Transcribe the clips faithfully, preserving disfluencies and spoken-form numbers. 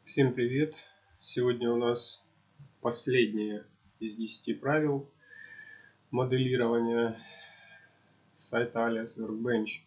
Всем привет! Сегодня у нас последнее из десяти правил моделирования сайта Alias Workbench.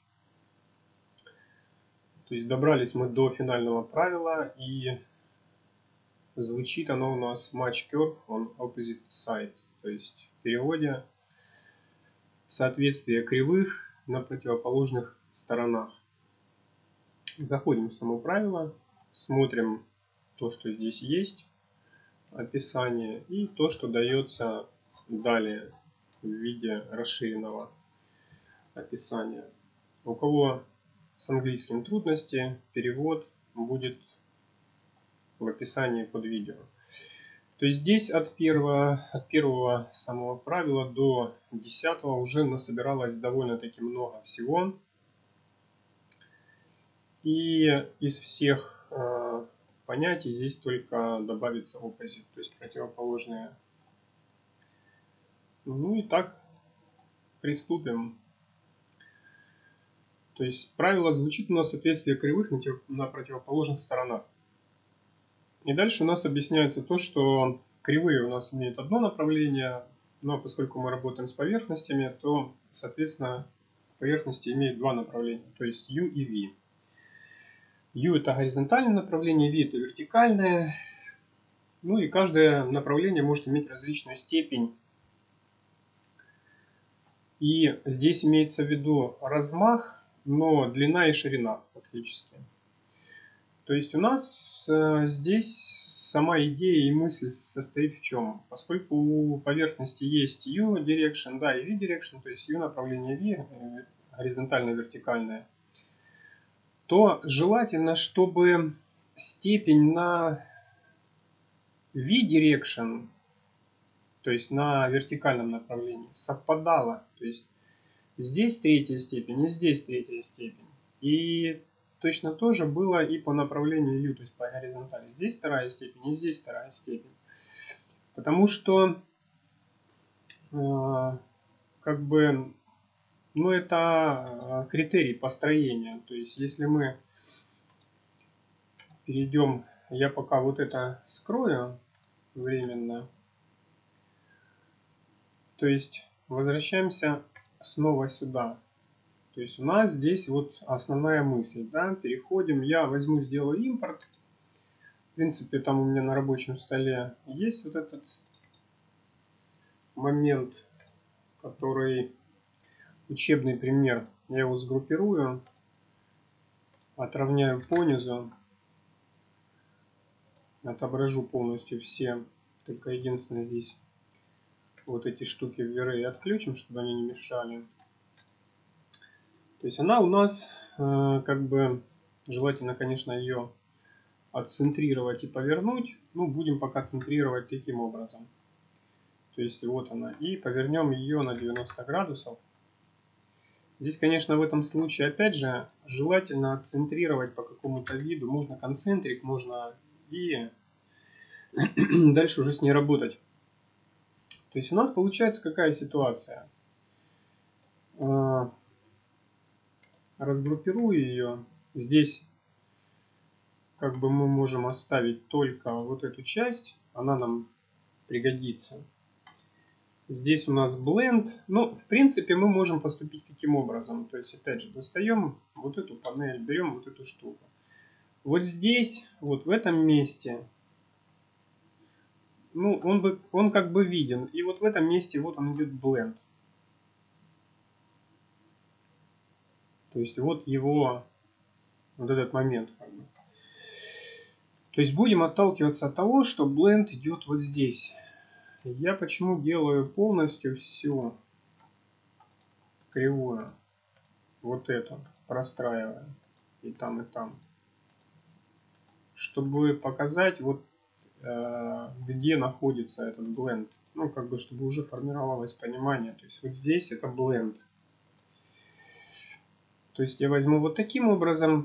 То есть добрались мы до финального правила, и звучит оно у нас Match Curve on Opposite Sides. То есть в переводе соответствие кривых на противоположных сторонах. Заходим в само правило, смотрим то, что здесь есть, описание, и то, что дается далее в виде расширенного описания. У кого с английским трудности, перевод будет в описании под видео. То есть здесь от первого, от первого самого правила до десятого уже насобиралось довольно-таки много всего. И из всех э, понятий здесь только добавится opposite, то есть противоположные. Ну и так приступим. То есть правило звучит у нас соответствие кривых на, на противоположных сторонах. И дальше у нас объясняется то, что кривые у нас имеют одно направление, но поскольку мы работаем с поверхностями, то, соответственно, поверхности имеют два направления, то есть U и V. U это горизонтальное направление, V это вертикальное. Ну и каждое направление может иметь различную степень. И здесь имеется в виду размах, но длина и ширина фактически. То есть у нас э, здесь сама идея и мысль состоит в чем? Поскольку у поверхности есть U direction, да, и V direction, то есть U направление V, э, горизонтально-вертикальное, то желательно, чтобы степень на V direction, то есть на вертикальном направлении, совпадала. То есть здесь третья степень и здесь третья степень. И точно то же было и по направлению U, то есть по горизонтали. Здесь вторая степень и здесь вторая степень. Потому что э, как бы, ну это критерий построения. То есть если мы перейдем, я пока вот это скрою временно. То есть возвращаемся снова сюда. То есть у нас здесь вот основная мысль. Да? Переходим. Я возьму, сделаю импорт. В принципе, там у меня на рабочем столе есть вот этот момент, который учебный пример. Я его сгруппирую, отравняю по низу, отображу полностью все. Только единственное, здесь вот эти штуки в array отключим, чтобы они не мешали. То есть она у нас э, как бы, желательно, конечно, ее отцентрировать и повернуть. Ну, будем пока центрировать таким образом. То есть вот она. И повернем ее на девяносто градусов. Здесь, конечно, в этом случае, опять же, желательно отцентрировать по какому-то виду. Можно концентрик, можно и дальше уже с ней работать. То есть у нас получается какая ситуация? Разгруппирую ее. Здесь как бы мы можем оставить только вот эту часть. Она нам пригодится. Здесь у нас blend. Ну, в принципе, мы можем поступить каким образом. То есть, опять же, достаем вот эту панель, берем вот эту штуку. Вот здесь, вот в этом месте, ну, он, бы, он как бы виден. И вот в этом месте вот он идет blend. То есть, вот его, вот этот момент. Как бы. То есть, будем отталкиваться от того, что blend идет вот здесь. Я почему делаю полностью всю кривую, вот эту, простраиваю и там, и там, чтобы показать, вот э, где находится этот blend. Ну, как бы, чтобы уже формировалось понимание. То есть, вот здесь это blend. То есть, я возьму вот таким образом.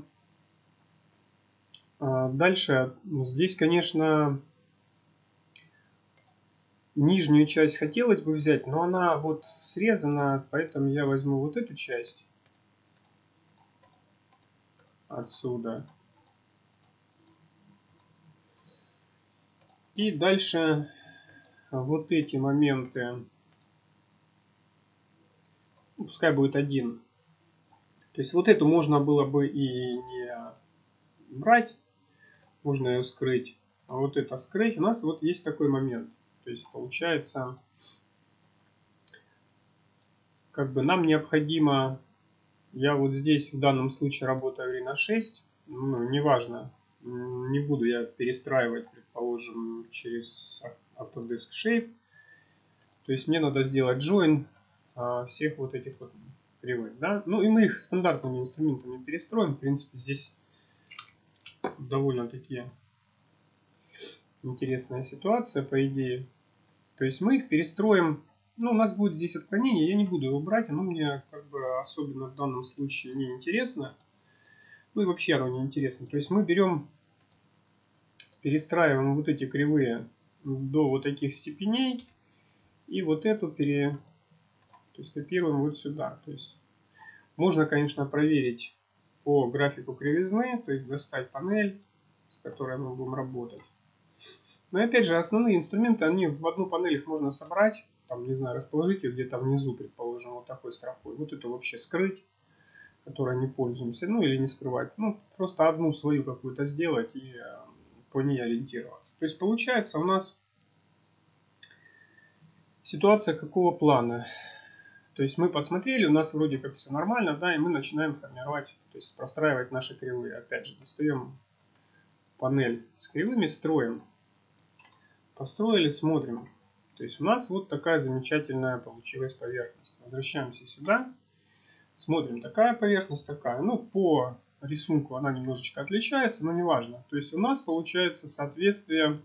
Дальше, здесь, конечно, нижнюю часть хотелось бы взять, но она вот срезана, поэтому я возьму вот эту часть отсюда. И дальше вот эти моменты, ну, пускай будет один. То есть вот эту можно было бы и не брать, можно ее скрыть. А вот это скрыть. У нас вот есть такой момент. То есть получается, как бы нам необходимо, я вот здесь в данном случае работаю ри на шесть, ну, неважно, не буду я перестраивать, предположим, через Autodesk Shape. То есть мне надо сделать join а, всех вот этих вот кривых, да. Ну и мы их стандартными инструментами перестроим. В принципе, здесь довольно-таки интересная ситуация, по идее. То есть мы их перестроим. Ну, у нас будет здесь отклонение, я не буду его брать, оно мне как бы особенно в данном случае не интересно. Ну и вообще оно не интересно. То есть мы берем, перестраиваем вот эти кривые до вот таких степеней. И вот эту пере, то есть копируем вот сюда. То есть можно, конечно, проверить по графику кривизны, то есть достать панель, с которой мы будем работать. Но опять же, основные инструменты, они в одну панель их можно собрать. Там, не знаю, расположить ее где-то внизу, предположим, вот такой строфой. Вот это вообще скрыть, которой не пользуемся. Ну или не скрывать. Ну, просто одну свою какую-то сделать и по ней ориентироваться. То есть получается у нас ситуация какого плана? То есть мы посмотрели, у нас вроде как все нормально, да, и мы начинаем формировать, то есть простраивать наши кривые. Опять же, достаем панель с кривыми, строим. Построили, смотрим. То есть у нас вот такая замечательная получилась поверхность. Возвращаемся сюда. Смотрим, такая поверхность, такая. Ну, по рисунку она немножечко отличается, но неважно. То есть у нас получается соответствие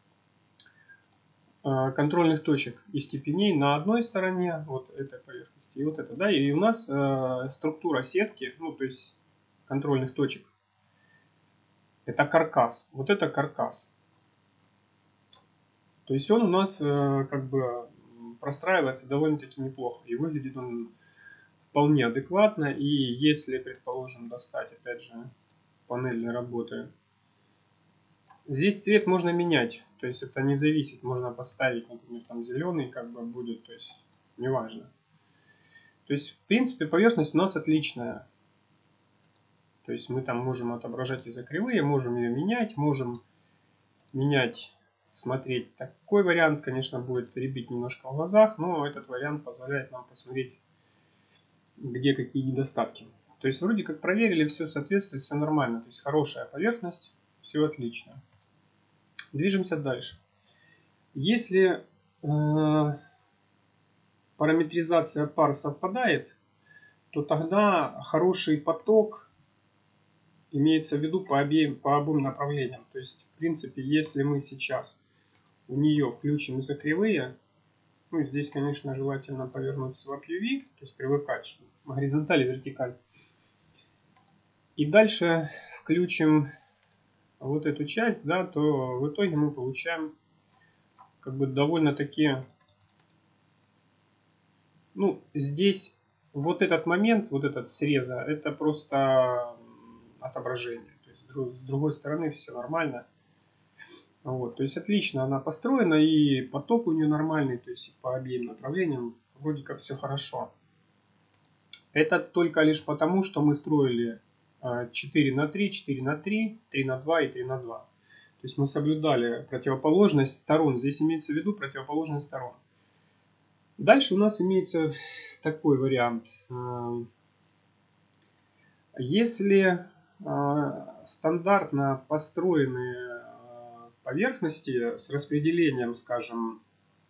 э, контрольных точек и степеней на одной стороне вот этой поверхности и вот это, да. И у нас э, структура сетки, ну, то есть контрольных точек. Это каркас. Вот это каркас. То есть он у нас э, как бы простраивается довольно-таки неплохо. И выглядит он вполне адекватно. И если, предположим, достать, опять же, панельной работы. Здесь цвет можно менять. То есть это не зависит. Можно поставить, например, там зеленый как бы будет. То есть неважно. То есть, в принципе, поверхность у нас отличная. То есть мы там можем отображать и за кривые, можем ее менять, можем менять... Смотреть такой вариант, конечно, будет рябить немножко в глазах, но этот вариант позволяет нам посмотреть, где какие недостатки. То есть вроде как проверили, все соответствует, все нормально. То есть хорошая поверхность, все отлично. Движемся дальше. Если э, параметризация пар совпадает, то тогда хороший поток имеется в виду по обеим, по обоим направлениям. То есть, в принципе, если мы сейчас у нее включим за кривые, ну, здесь, конечно, желательно повернуть swap ю ви, то есть привыкать, что горизонталь и вертикаль. И дальше включим вот эту часть, да, то в итоге мы получаем как бы довольно-таки, ну, здесь вот этот момент, вот этот среза, это просто отображение. То есть с другой стороны все нормально. Вот, то есть отлично она построена, и поток у нее нормальный, то есть по обеим направлениям вроде как все хорошо. Это только лишь потому, что мы строили четыре на три, четыре на три, три на два и три на два. То есть мы соблюдали противоположность сторон. Здесь имеется в виду противоположность сторон. Дальше у нас имеется такой вариант. Если стандартно построенные поверхности с распределением, скажем,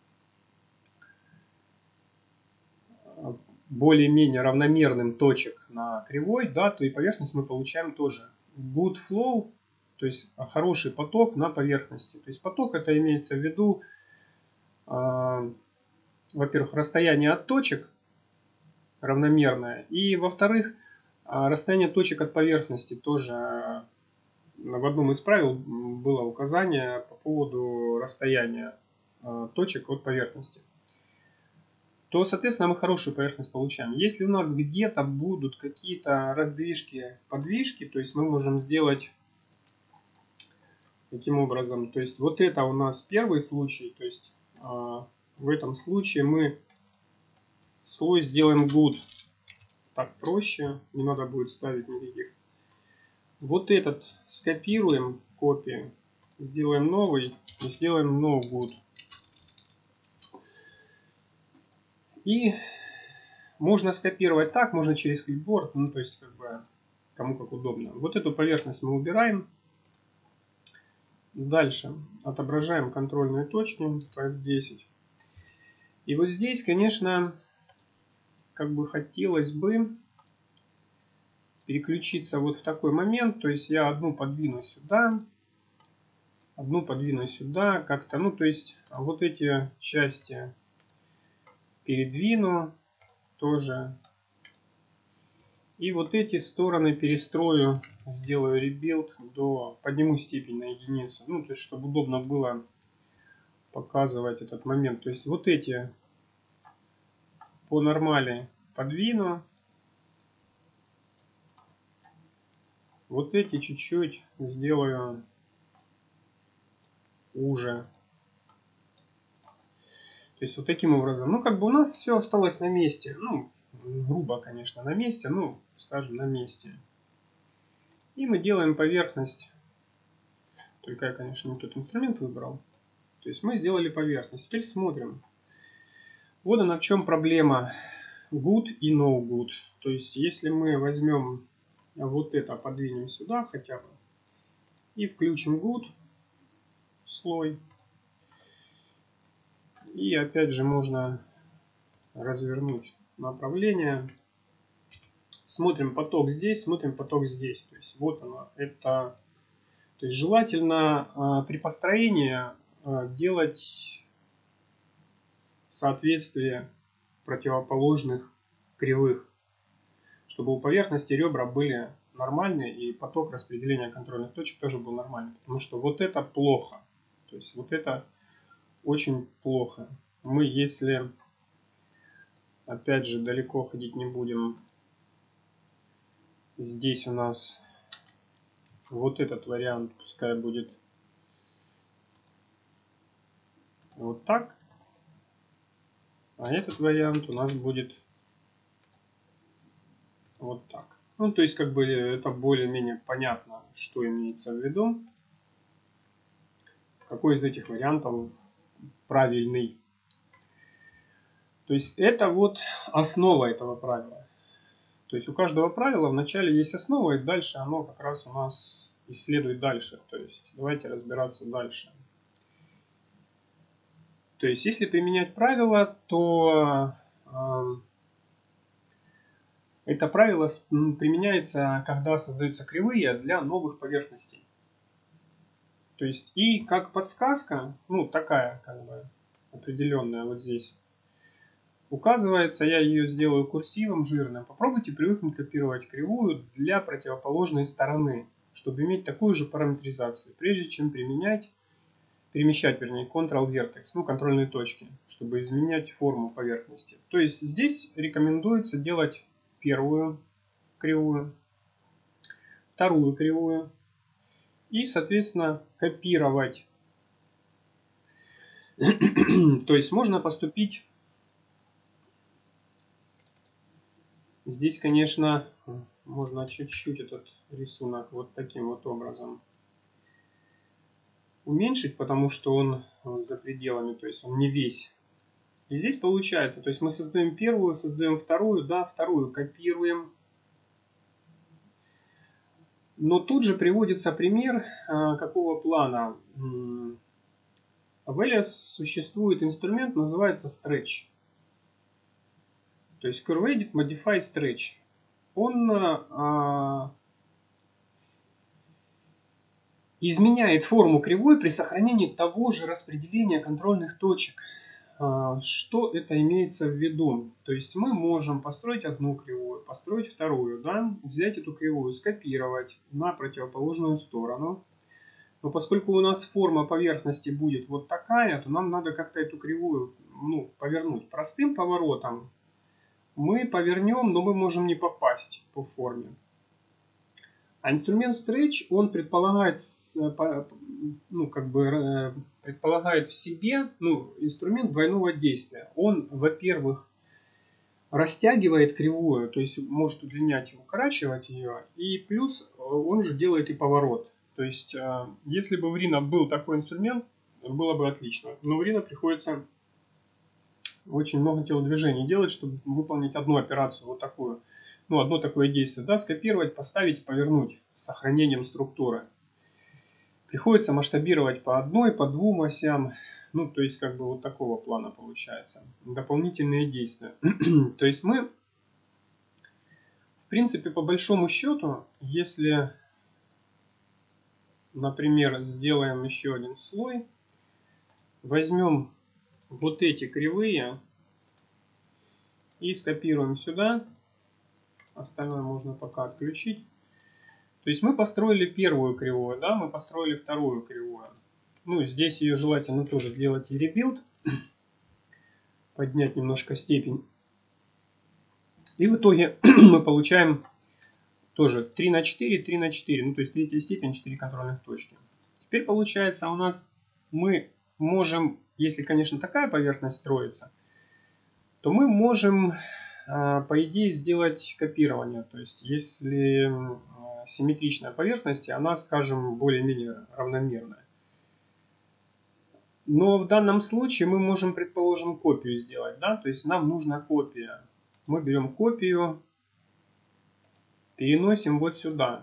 более-менее равномерным точек на кривой, да, то и поверхность мы получаем тоже. Good flow, то есть хороший поток на поверхности. То есть поток это имеется в виду, э, во-первых, расстояние от точек равномерное, и во-вторых, расстояние точек от поверхности тоже. В одном из правил было указание по поводу расстояния точек от поверхности. То, соответственно, мы хорошую поверхность получаем. Если у нас где-то будут какие-то раздвижки, подвижки, то есть мы можем сделать Таким образом, то есть вот это у нас первый случай, то есть э, в этом случае мы слой сделаем good. Так проще, не надо будет ставить никаких. Вот этот скопируем, копию, сделаем новый и сделаем no good. И можно скопировать так, можно через клипборд, ну то есть как бы кому как удобно. Вот эту поверхность мы убираем. Дальше отображаем контрольные точки по эф десять. И вот здесь, конечно, как бы хотелось бы переключиться вот в такой момент. То есть я одну подвину сюда, одну подвину сюда, как-то, ну то есть вот эти части передвину тоже. И вот эти стороны перестрою, сделаю ребилд, до, подниму степень на единицу. Ну, то есть, чтобы удобно было показывать этот момент. То есть, вот эти по нормали подвину. Вот эти чуть-чуть сделаю уже. То есть, вот таким образом. Ну, как бы у нас все осталось на месте. Ну, грубо, конечно, на месте. Ну, скажем, на месте. И мы делаем поверхность. Только я, конечно, не тот инструмент выбрал. То есть мы сделали поверхность. Теперь смотрим. Вот она в чем проблема. Good и no good. То есть если мы возьмем вот это, подвинем сюда хотя бы. И включим good слой. И опять же можно развернуть направление. Смотрим поток здесь, смотрим поток здесь. То есть вот она. Это, то есть желательно при построении делать соответствие противоположных кривых, чтобы у поверхности ребра были нормальные и поток распределения контрольных точек тоже был нормальный. Потому что вот это плохо. То есть вот это очень плохо. Мы, если опять же далеко ходить не будем, здесь у нас вот этот вариант пускай будет вот так. А этот вариант у нас будет вот так. Ну, то есть, как бы это более-менее понятно, что имеется в виду. Какой из этих вариантов правильный. То есть, это вот основа этого правила. То есть, у каждого правила в начале есть основа, и дальше оно как раз у нас исследует дальше. То есть, давайте разбираться дальше. То есть, если применять правило, то э, это правило применяется, когда создаются кривые для новых поверхностей. То есть, и как подсказка, ну, такая, как бы, определенная вот здесь, указывается, я ее сделаю курсивом жирным. Попробуйте привыкнуть копировать кривую для противоположной стороны, чтобы иметь такую же параметризацию, прежде чем применять, перемещать, вернее, Ctrl-Vertex, ну, контрольные точки, чтобы изменять форму поверхности. То есть, здесь рекомендуется делать первую кривую, вторую кривую и, соответственно, копировать. То есть можно поступить здесь, конечно, можно чуть-чуть этот рисунок вот таким вот образом уменьшить, потому что он за пределами, то есть он не весь. И здесь получается, то есть мы создаем первую, создаем вторую, да, вторую копируем. Но тут же приводится пример какого плана. В Alias существует инструмент, называется Stretch. То есть CurveEdit Modify Stretch. Он а, изменяет форму кривой при сохранении того же распределения контрольных точек. А, что это имеется в виду? То есть мы можем построить одну кривую, построить вторую, да? Взять эту кривую, скопировать на противоположную сторону. Но поскольку у нас форма поверхности будет вот такая, то нам надо как-то эту кривую, ну, повернуть простым поворотом. Мы повернем, но мы можем не попасть по форме. А инструмент Stretch, он предполагает, ну, как бы, предполагает в себе, ну, инструмент двойного действия. Он, во-первых, растягивает кривую, то есть может удлинять и укорачивать ее, и плюс он же делает и поворот. То есть, если бы в Rhino был такой инструмент, было бы отлично. Но в Rhino приходится очень много телодвижений делать, чтобы выполнить одну операцию, вот такую. Ну, одно такое действие, да, скопировать, поставить, повернуть с сохранением структуры. Приходится масштабировать по одной, по двум осям. Ну, то есть, как бы вот такого плана получается. Дополнительные действия. То есть мы, в принципе, по большому счету, если, например, сделаем еще один слой, возьмем вот эти кривые и скопируем сюда. Остальное можно пока отключить. То есть мы построили первую кривую, да, мы построили вторую кривую. Ну, здесь ее желательно тоже сделать и ребилд. Поднять немножко степень. И в итоге мы получаем тоже три на четыре, три на четыре. Ну, то есть третья степень, четыре контрольных точки. Теперь получается у нас мы можем, если, конечно, такая поверхность строится, то мы можем, по идее, сделать копирование. То есть, если симметричная поверхность, она, скажем, более-менее равномерная. Но в данном случае мы можем, предположим, копию сделать. Да? То есть, нам нужна копия. Мы берем копию, переносим вот сюда.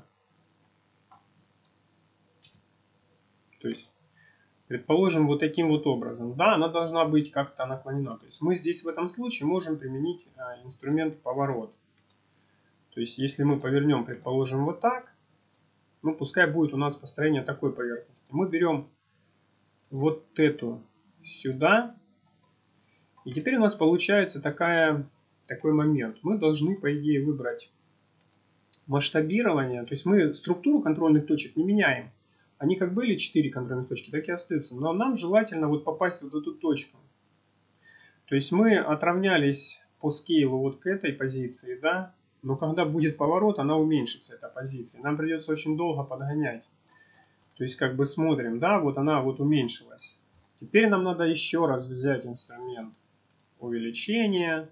То есть, предположим, вот таким вот образом. Да, она должна быть как-то наклонена. То есть мы здесь в этом случае можем применить инструмент поворот. То есть если мы повернем, предположим, вот так, ну пускай будет у нас построение такой поверхности. Мы берем вот эту сюда. И теперь у нас получается такая, такой момент. Мы должны, по идее, выбрать масштабирование. То есть мы структуру контрольных точек не меняем. Они как были четыре контрольных точки, так и остаются. Но нам желательно вот попасть в вот эту точку. То есть мы отравнялись по скейлу вот к этой позиции, да. Но когда будет поворот, она уменьшится, эта позиция. Нам придется очень долго подгонять. То есть как бы смотрим, да, вот она вот уменьшилась. Теперь нам надо еще раз взять инструмент увеличения.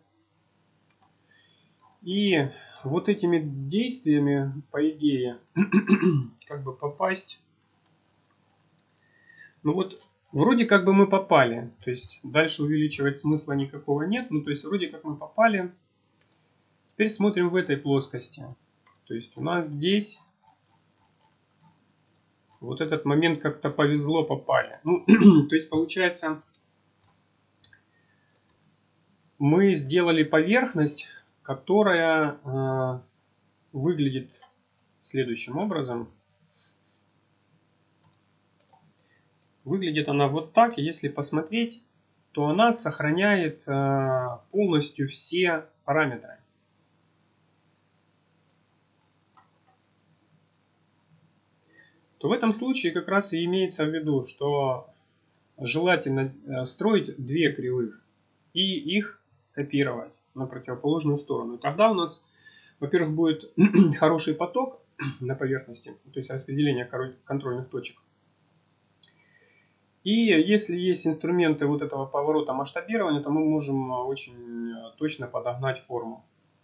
И вот этими действиями, по идее, как бы попасть. Ну вот, вроде как бы мы попали. То есть, дальше увеличивать смысла никакого нет. Ну, то есть, вроде как мы попали. Теперь смотрим в этой плоскости. То есть, у нас здесь вот этот момент как-то повезло, попали. Ну, то есть, получается, мы сделали поверхность, которая э, выглядит следующим образом. Выглядит она вот так, и если посмотреть, то она сохраняет э, полностью все параметры. То в этом случае как раз и имеется в виду, что желательно строить две кривых и их копировать на противоположную сторону. И тогда у нас, во-первых, будет хороший поток на поверхности, то есть распределение контрольных точек. И если есть инструменты вот этого поворота масштабирования, то мы можем очень точно подогнать форму.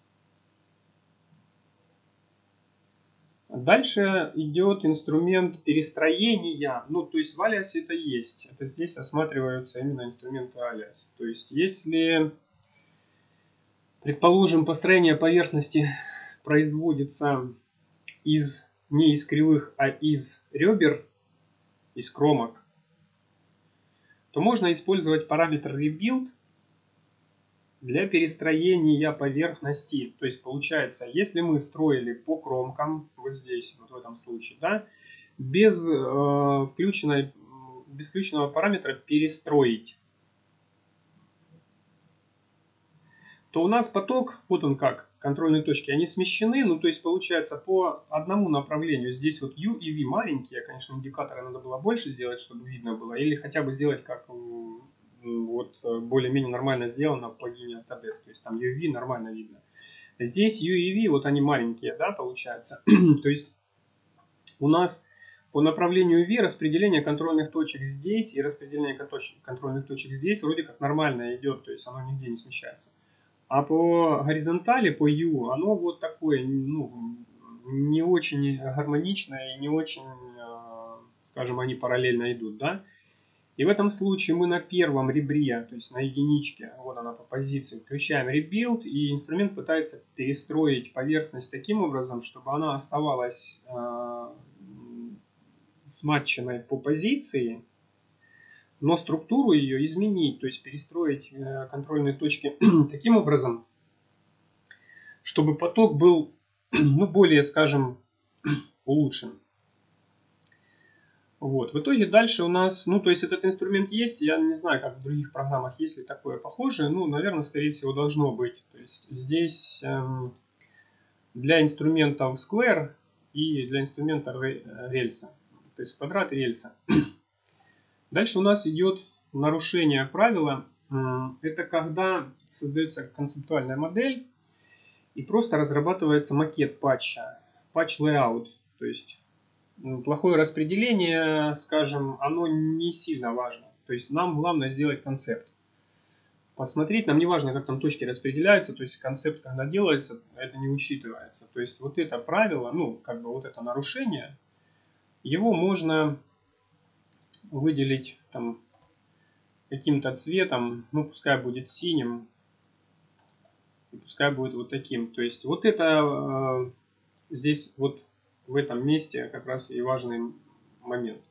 Дальше идет инструмент перестроения. Ну, то есть в алиасе это есть. Это здесь рассматриваются именно инструменты алиас. То есть если, предположим, построение поверхности производится из, не из кривых, а из ребер, из кромок, то можно использовать параметр rebuild для перестроения поверхности. То есть получается, если мы строили по кромкам, вот здесь, вот в этом случае, да, без, э, включенной, без включенного параметра перестроить, то у нас поток, вот он как, контрольные точки, они смещены, ну то есть получается по одному направлению. Здесь вот U и V маленькие, конечно, индикаторы надо было больше сделать, чтобы видно было, или хотя бы сделать как вот более-менее нормально сделано в плагине Autodesk, то есть там U V нормально видно. Здесь U и V, вот они маленькие, да, получается. То есть у нас по направлению V распределение контрольных точек здесь и распределение контрольных точек здесь вроде как нормально идет, то есть оно нигде не смещается. А по горизонтали, по U, оно вот такое, ну, не очень гармоничное и не очень, скажем, они параллельно идут, да. И в этом случае мы на первом ребре, то есть на единичке, вот она по позиции, включаем Rebuild, и инструмент пытается перестроить поверхность таким образом, чтобы она оставалась э, сматченной по позиции, но структуру ее изменить, то есть перестроить э, контрольные точки таким образом, чтобы поток был, ну, более, скажем, улучшен. Вот. В итоге дальше у нас, ну, то есть этот инструмент есть, я не знаю, как в других программах, есть ли такое похожее, ну, наверное, скорее всего, должно быть. То есть здесь эм, для инструментов Square и для инструмента рельса, то есть квадрат и рельса. Дальше у нас идет нарушение правила. Это когда создается концептуальная модель и просто разрабатывается макет патча, патч layout, то есть плохое распределение, скажем, оно не сильно важно. То есть нам главное сделать концепт. Посмотреть, нам не важно, как там точки распределяются, то есть концепт, когда делается, это не учитывается. То есть вот это правило, ну, как бы вот это нарушение, его можно выделить там каким-то цветом, ну, пускай будет синим, и пускай будет вот таким. То есть вот это э, здесь вот в этом месте как раз и важный момент.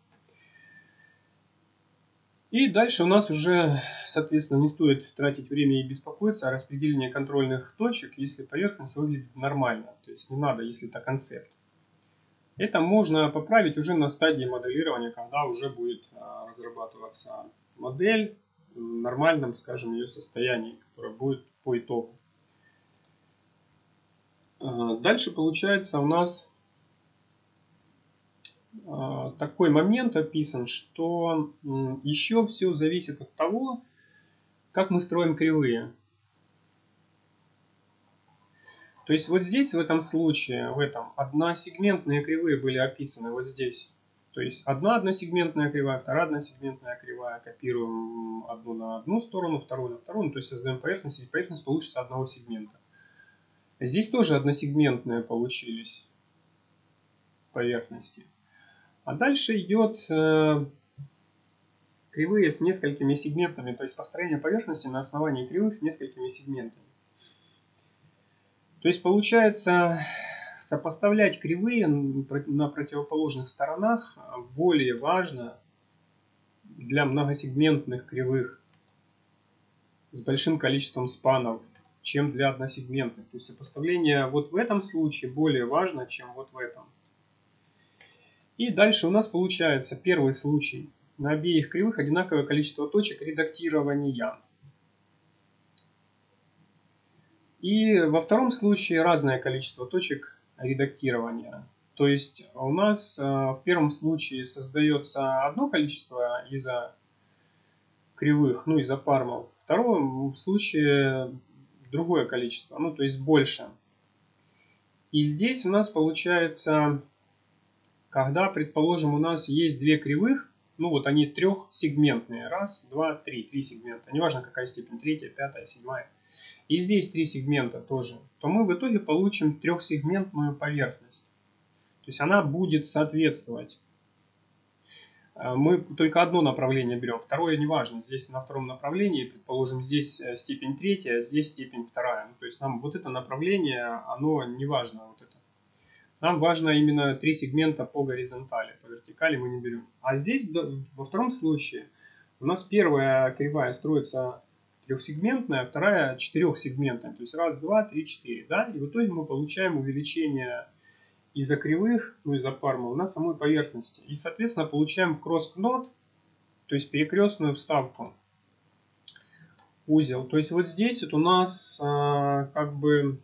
И дальше у нас уже, соответственно, не стоит тратить время и беспокоиться о распределении контрольных точек, если поверхность выглядит нормально. То есть не надо, если это концепт. Это можно поправить уже на стадии моделирования, когда уже будет разрабатываться модель в нормальном, скажем, ее состоянии, которое будет по итогу. Дальше получается у нас такой момент описан, что еще все зависит от того, как мы строим кривые. То есть вот здесь, в этом случае, в этом, односегментные кривые были описаны вот здесь. То есть одна односегментная кривая, вторая односегментная кривая. Копируем одну на одну сторону, вторую на вторую. Ну, то есть создаем поверхность, и поверхность получится одного сегмента. Здесь тоже односегментные получились поверхности. А дальше идет э, кривые с несколькими сегментами. То есть построение поверхности на основании кривых с несколькими сегментами. То есть получается, сопоставлять кривые на противоположных сторонах более важно для многосегментных кривых с большим количеством спанов, чем для односегментных. То есть сопоставление вот в этом случае более важно, чем вот в этом. И дальше у нас получается первый случай. На обеих кривых одинаковое количество точек редактирования. И во втором случае разное количество точек редактирования. То есть у нас в первом случае создается одно количество из-за кривых, ну из-за пармов. В втором случае другое количество, ну то есть больше. И здесь у нас получается, когда, предположим, у нас есть две кривых, ну вот они трехсегментные. Раз, два, три. Три сегмента. Неважно какая степень. Третья, пятая, седьмая. И здесь три сегмента тоже, то мы в итоге получим трехсегментную поверхность. То есть она будет соответствовать. Мы только одно направление берем, второе не важно. Здесь на втором направлении, предположим, здесь степень третья, здесь степень вторая. То есть нам вот это направление, оно не важно. Вот это. Нам важно именно три сегмента по горизонтали, по вертикали мы не берем. А здесь во втором случае у нас первая кривая строится трехсегментная, вторая четырехсегментная. То есть раз, два, три, четыре. Да? И в итоге мы получаем увеличение из-за кривых, ну из-за парма, на самой поверхности. И соответственно получаем кросс-кнот, то есть перекрестную вставку, узел. То есть вот здесь вот у нас а, как бы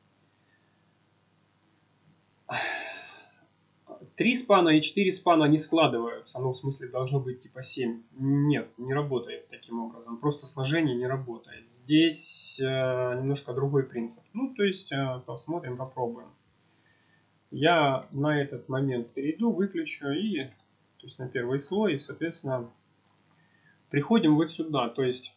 три спана и четыре спана не складываются. Ну, в смысле, должно быть типа семь. Нет, не работает таким образом. Просто сложение не работает. Здесь э, немножко другой принцип. Ну, то есть, э, посмотрим, попробуем. Я на этот момент перейду, выключу и, то есть на первый слой, и, соответственно, приходим вот сюда. То есть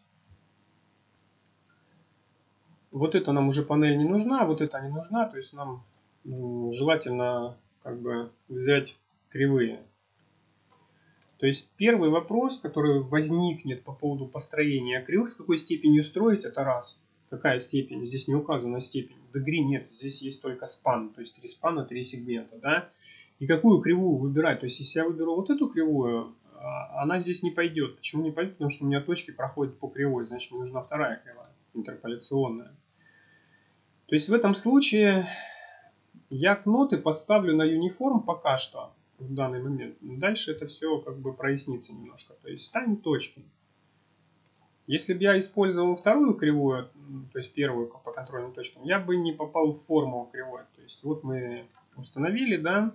вот это нам уже панель не нужна, вот это не нужна. То есть нам желательно как бы взять кривые. То есть первый вопрос, который возникнет по поводу построения кривых, с какой степенью строить, это раз. Какая степень? Здесь не указана степень. В degree нет, здесь есть только span, то есть три спана, три сегмента. Да? И какую кривую выбирать? То есть если я выберу вот эту кривую, она здесь не пойдет. Почему не пойдет? Потому что у меня точки проходят по кривой, значит мне нужна вторая кривая, интерполяционная. То есть в этом случае я кноты поставлю на uniform пока что, в данный момент. Дальше это все как бы прояснится немножко. То есть ставим точки. Если бы я использовал вторую кривую, то есть первую по контрольным точкам, я бы не попал в форму кривой. То есть вот мы установили, да.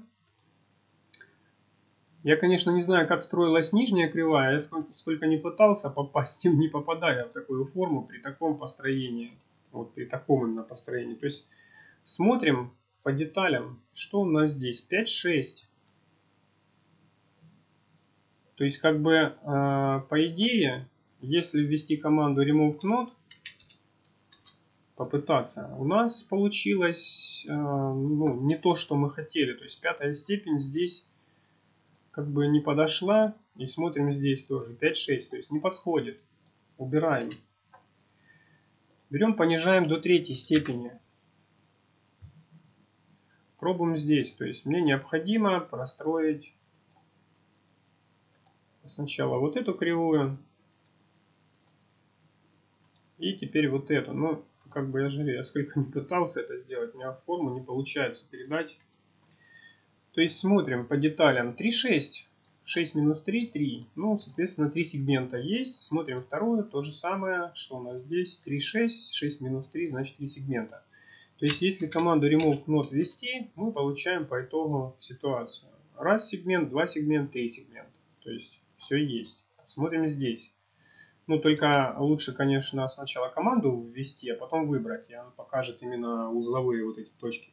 Я, конечно, не знаю, как строилась нижняя кривая. Я сколько, сколько не пытался попасть, не попадая в такую форму при таком построении. Вот при таком именно построении. То есть смотрим по деталям, что у нас здесь. пять шесть. То есть как бы э, по идее, если ввести команду remove knot, попытаться, у нас получилось э, ну, не то, что мы хотели. То есть пятая степень здесь как бы не подошла. И смотрим здесь тоже пять шесть. То есть не подходит. Убираем. Берем, понижаем до третьей степени. Пробуем здесь. То есть мне необходимо простроить сначала вот эту кривую. И теперь вот эту. Ну, как бы я же я сколько не пытался это сделать, у меня форму не получается передать. То есть смотрим по деталям. три шесть. шесть минус три, три. Ну, соответственно, три сегмента есть. Смотрим вторую. То же самое, что у нас здесь. три шесть. шесть минус три, значит три сегмента. То есть, если команду remove knot ввести, мы получаем по итогу ситуацию. Раз сегмент, два сегмента, три сегмента. То есть, все есть. Смотрим здесь. Ну, только лучше, конечно, сначала команду ввести, а потом выбрать. И она покажет именно узловые вот эти точки.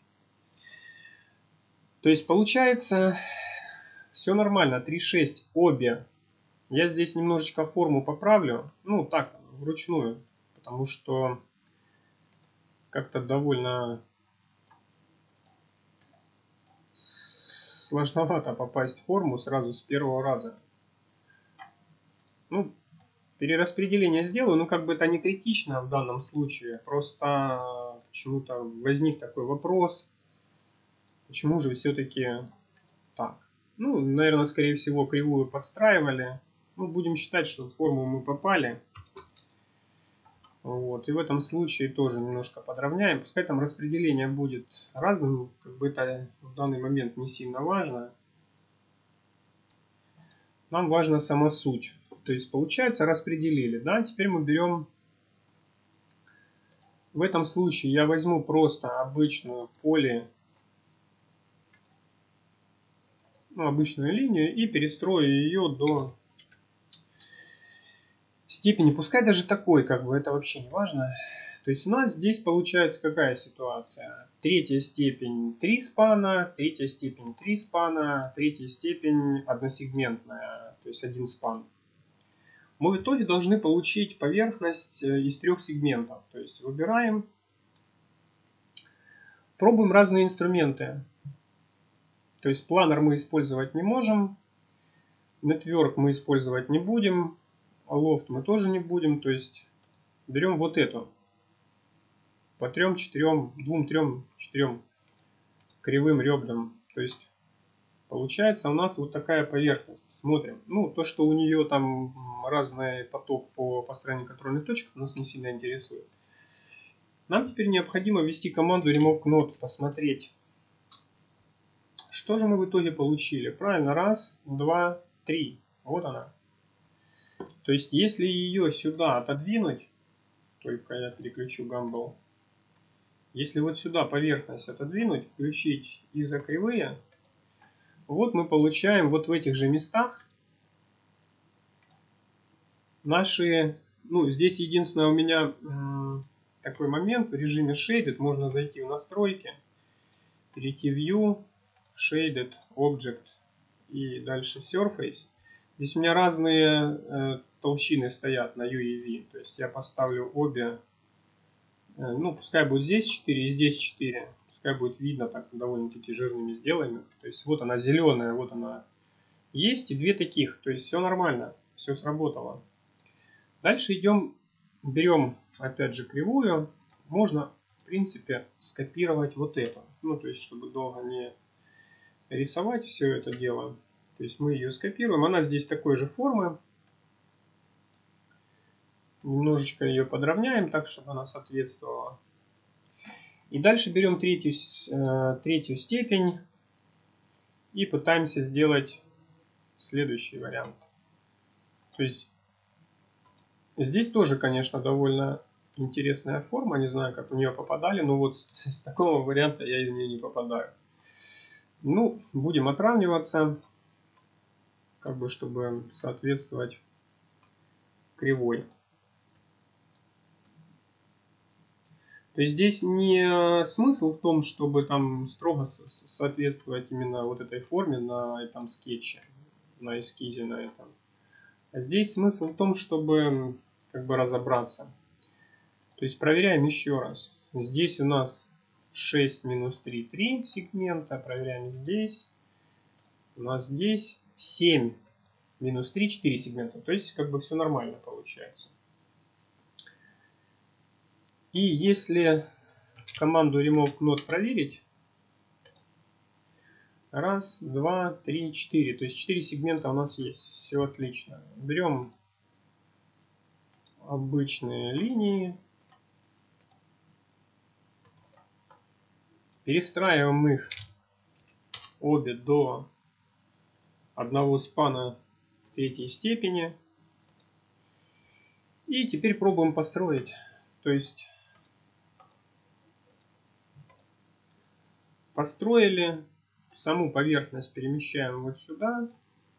То есть, получается, все нормально. три шесть обе. Я здесь немножечко форму поправлю. Ну, так, вручную. Потому что как-то довольно сложновато попасть в форму сразу с первого раза. Ну, перераспределение сделаю, но как бы это не критично в данном случае. Просто почему-то возник такой вопрос. Почему же все-таки так? Ну, наверное, скорее всего, кривую подстраивали. Ну, будем считать, что в форму мы попали. Вот. И в этом случае тоже немножко подровняем. Пускай там распределение будет разным. Как бы это в данный момент не сильно важно. Нам важна сама суть. То есть, получается, распределили. Да? Теперь мы берем... В этом случае я возьму просто обычную поле, ну, обычную линию и перестрою ее до степени. Пускай даже такой, как бы, это вообще не важно. То есть, у нас здесь получается какая ситуация? Третья степень три спана, третья степень три спана, третья степень односегментная, то есть один спан. Мы в итоге должны получить поверхность из трех сегментов. То есть выбираем, пробуем разные инструменты. То есть планер мы использовать не можем, Network мы использовать не будем, Loft мы тоже не будем. То есть берем вот эту по трем, четырем, двум, трем, четырем кривым ребрам. То есть получается у нас вот такая поверхность. Смотрим. Ну, то, что у нее там разный поток по построению контрольных точек, нас не сильно интересует. Нам теперь необходимо ввести команду remove knot, посмотреть, что же мы в итоге получили. Правильно, раз, два, три. Вот она. То есть, если ее сюда отодвинуть, только я переключу Gumball. Если вот сюда поверхность отодвинуть, включить изокривые, вот мы получаем вот в этих же местах наши, ну, здесь единственное у меня м, такой момент в режиме Shaded, можно зайти в настройки, перейти в View, Shaded, Object и дальше Surface. Здесь у меня разные э, толщины стоят на ю и ви. То есть я поставлю обе. Э, ну, пускай будет здесь четыре и здесь четыре. Пускай будет видно, так довольно-таки жирными сделаем. То есть вот она зеленая, вот она есть. И две таких. То есть все нормально. Все сработало. Дальше идем, берем опять же кривую. Можно, в принципе, скопировать вот это. Ну, то есть, чтобы долго не рисовать все это дело. То есть мы ее скопируем. Она здесь такой же формы. Немножечко ее подровняем так, чтобы она соответствовала. И дальше берем третью, э, третью степень и пытаемся сделать следующий вариант. То есть здесь тоже, конечно, довольно интересная форма. Не знаю, как в нее попадали, но вот с, с такого варианта я из нее не попадаю. Ну, будем отравниваться, как бы, чтобы соответствовать кривой. То есть здесь не смысл в том, чтобы там строго соответствовать именно вот этой форме на этом скетче, на эскизе на этом. А здесь смысл в том, чтобы как бы разобраться. То есть проверяем еще раз. Здесь у нас шесть минус три, три сегмента. Проверяем здесь. У нас здесь семь минус три, четыре сегмента. То есть как бы все нормально получается. И если команду remove knot проверить, раз, два, три, четыре. То есть четыре сегмента у нас есть. Все отлично. Берем обычные линии. Перестраиваем их обе до одного спана третьей степени. И теперь пробуем построить. То есть построили, саму поверхность перемещаем вот сюда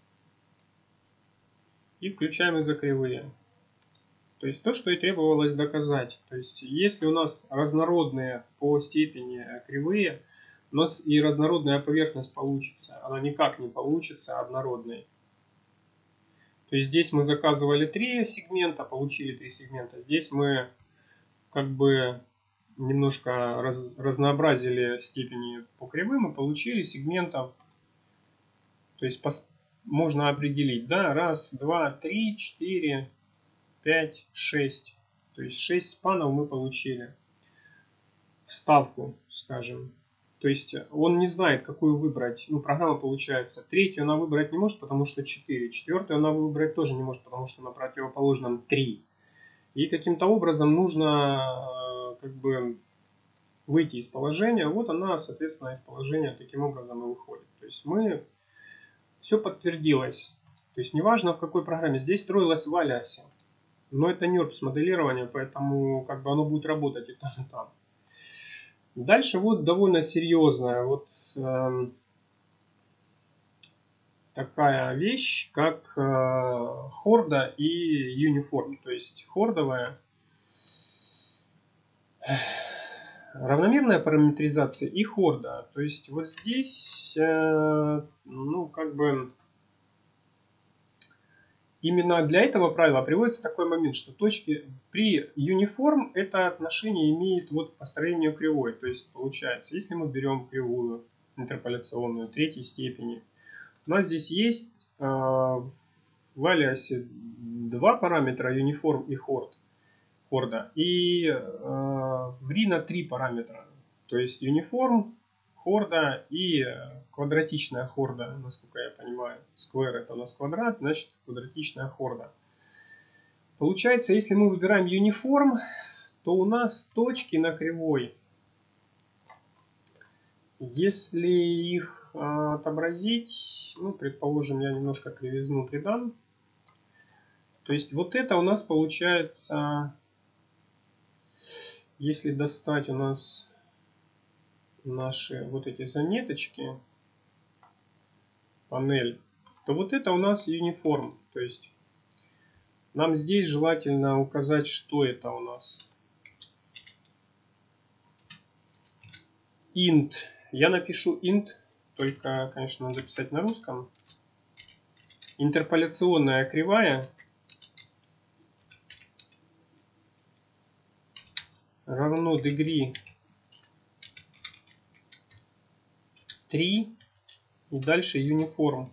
и включаем из-за кривые. То есть то, что и требовалось доказать. То есть если у нас разнородные по степени кривые, у нас и разнородная поверхность получится. Она никак не получится однородной. То есть здесь мы заказывали три сегмента, получили три сегмента. Здесь мы как бы немножко раз, разнообразили степени по кривым и получили сегментов. То есть пос, можно определить, да, раз, два, три, четыре, пять, шесть. То есть шесть спанов мы получили. Вставку, скажем. То есть он не знает, какую выбрать. Ну, программа получается. Третью она выбрать не может, потому что четыре. Четвертую она выбрать тоже не может, потому что на противоположном три. И каким-то образом нужно как бы выйти из положения. Вот она, соответственно, из положения таким образом и выходит. То есть мы все подтвердилось. То есть неважно в какой программе. Здесь строилось в Alias. Но это нюрбс моделирование, поэтому как бы оно будет работать и там, и там. Дальше вот довольно серьезная вот э, такая вещь, как э, хорда и юниформ. То есть хордовая равномерная параметризация и хорда. То есть вот здесь э, ну как бы именно для этого правила приводится такой момент, что точки при uniform это отношение имеет вот к построению кривой. То есть получается, если мы берем кривую интерполяционную третьей степени, у нас здесь есть э, в Alias два параметра uniform и hord, хорда, и э, в Rhino три параметра. То есть uniform, хорда и квадратичная хорда, насколько я понимаю. Square это у нас квадрат, значит квадратичная хорда. Получается, если мы выбираем uniform, то у нас точки на кривой, если их а, отобразить, ну, предположим, я немножко кривизну придам. То есть вот это у нас получается, если достать у нас наши вот эти заметочки, панель, то вот это у нас uniform. То есть нам здесь желательно указать, что это у нас. Int. Я напишу int, только, конечно, надо писать на русском. Интерполяционная кривая равно degree три и дальше uniform.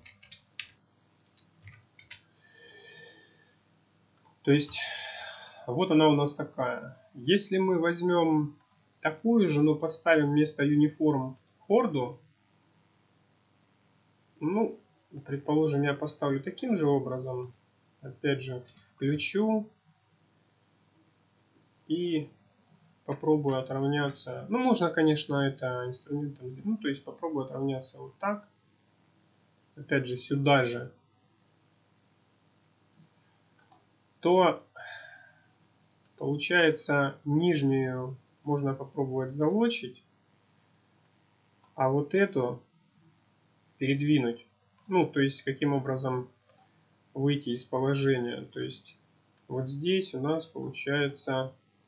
То есть вот она у нас такая. Если мы возьмем такую же, но поставим вместо uniform хорду, ну, предположим, я поставлю таким же образом. Опять же, включу и попробую отравняться. Ну, можно, конечно, это инструментом, ну, то есть попробую отравняться вот так. Опять же, сюда же. То получается нижнюю можно попробовать залочить, а вот эту передвинуть. Ну, то есть, каким образом выйти из положения. То есть, вот здесь у нас получается,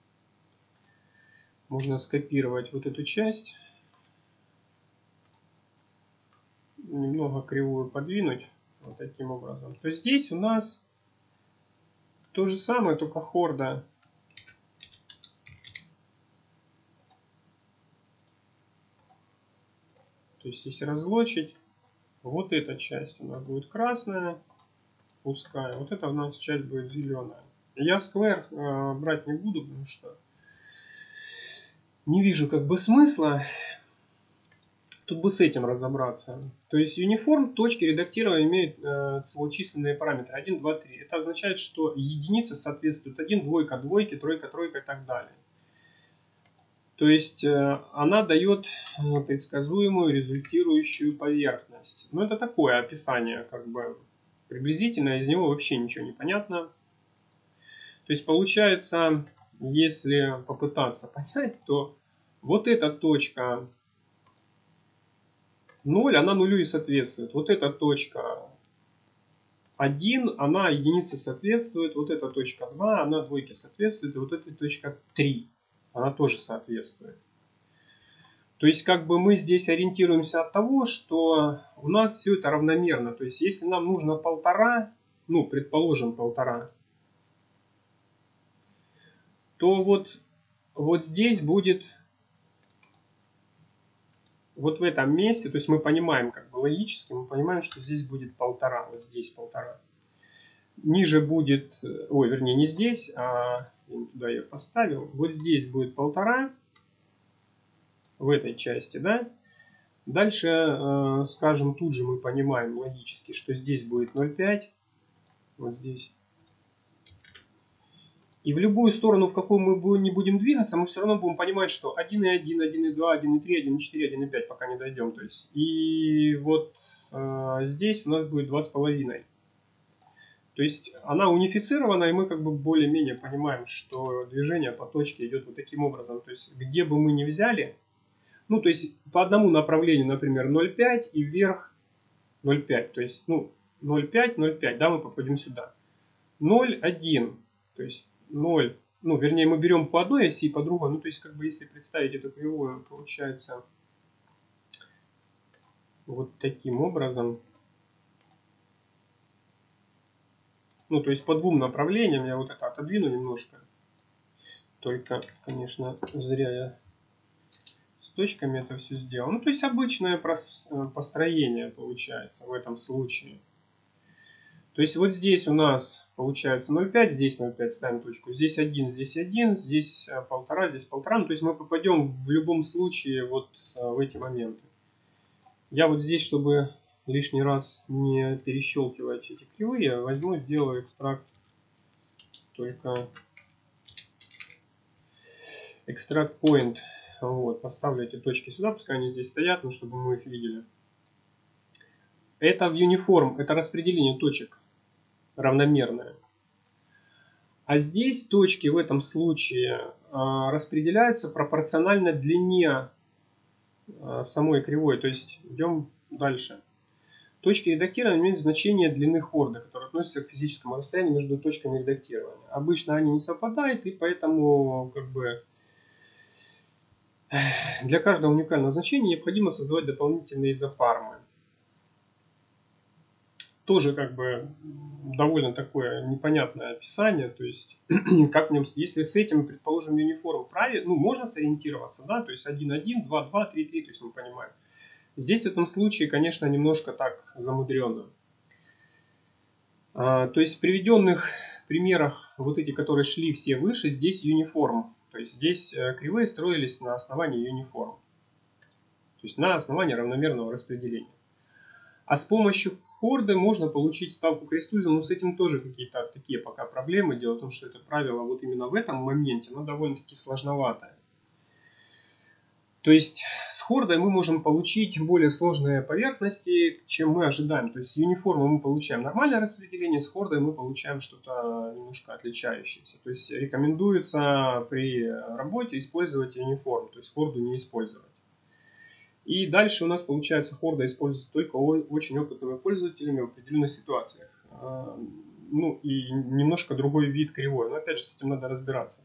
можно скопировать вот эту часть, немного кривую подвинуть, вот таким образом. То есть, здесь у нас то же самое, только хорда. То есть, если разлочить, вот эта часть у нас будет красная, пускай. Вот эта у нас часть будет зеленая. Я сквер э, брать не буду, потому что не вижу как бы смысла. Тут бы с этим разобраться. То есть uniform точки редактирования имеют э, целочисленные параметры один, два, три. Это означает, что единицы соответствуют один, двойка, двойки, тройка, тройка и так далее. То есть э, она дает э, предсказуемую результирующую поверхность. Но это такое описание, как бы приблизительно, из него вообще ничего не понятно. То есть получается, если попытаться понять, то вот эта точка ноль, она нулю и соответствует. Вот эта точка один, она единице соответствует. Вот эта точка два, она двойке соответствует. И вот эта точка три, она тоже соответствует. То есть как бы мы здесь ориентируемся от того, что у нас все это равномерно. То есть если нам нужно полтора, ну предположим полтора, то вот, вот здесь будет, вот в этом месте, то есть мы понимаем как бы логически, мы понимаем, что здесь будет полтора, вот здесь полтора. Ниже будет, ой, вернее не здесь, а туда я поставил, вот здесь будет полтора, в этой части, да. Дальше, э, скажем, тут же мы понимаем логически, что здесь будет ноль целых пять, вот здесь. И в любую сторону, в какую мы не будем двигаться, мы все равно будем понимать, что один и один, один и два, один и три, один и четыре, один и пять, пока не дойдем. То есть, и вот э, здесь у нас будет два с половиной. То есть она унифицирована, и мы как бы более-менее понимаем, что движение по точке идет вот таким образом. То есть где бы мы ни взяли, ну то есть по одному направлению, например, ноль целых пять и вверх ноль целых пять. То есть ну, ноль целых пять, ноль целых пять, да, мы попадем сюда. ноль целых один, то есть ноль, ну вернее мы берем по одной оси, по другой. Ну то есть как бы если представить эту кривую, получается вот таким образом. Ну, то есть по двум направлениям я вот это отодвину немножко. Только, конечно, зря я с точками это все сделал. Ну, то есть обычное построение получается в этом случае. То есть вот здесь у нас получается ноль целых пять, здесь ноль целых пять, ставим точку. Здесь один, здесь один, здесь полтора, здесь полтора. Ну, то есть мы попадем в любом случае вот в эти моменты. Я вот здесь, чтобы лишний раз не перещелкивать эти кривые, возьму, сделаю экстракт только экстракт point. Вот, поставлю эти точки сюда, пускай они здесь стоят, но чтобы мы их видели. Это в uniform, это распределение точек равномерное. А здесь точки в этом случае э, распределяются пропорционально длине э, самой кривой. То есть идем дальше. Точки редактирования имеют значение длины хорда, которая относится к физическому расстоянию между точками редактирования. Обычно они не совпадают, и поэтому как бы для каждого уникального значения необходимо создавать дополнительные изопармы. тоже как бы довольно такое непонятное описание, то есть как в нем, если с этим, предположим, uniform праве, ну, можно сориентироваться, да, то есть один один, два два, три три, то есть мы понимаем. Здесь в этом случае, конечно, немножко так замудренно. А, то есть в приведенных примерах, вот эти, которые шли все выше, здесь uniform, то есть здесь кривые строились на основании uniform, то есть на основании равномерного распределения. А с помощью хорды можно получить ставку Кристузен, но с этим тоже какие-то такие пока проблемы. Дело в том, что это правило вот именно в этом моменте, оно довольно-таки сложноватое. То есть с хордой мы можем получить более сложные поверхности, чем мы ожидаем. То есть с юниформой мы получаем нормальное распределение, с хордой мы получаем что-то немножко отличающееся. То есть рекомендуется при работе использовать юниформ, то есть хорду не использовать. И дальше у нас получается хорда используется только очень опытными пользователями в определенных ситуациях. Ну и немножко другой вид кривой, но опять же с этим надо разбираться.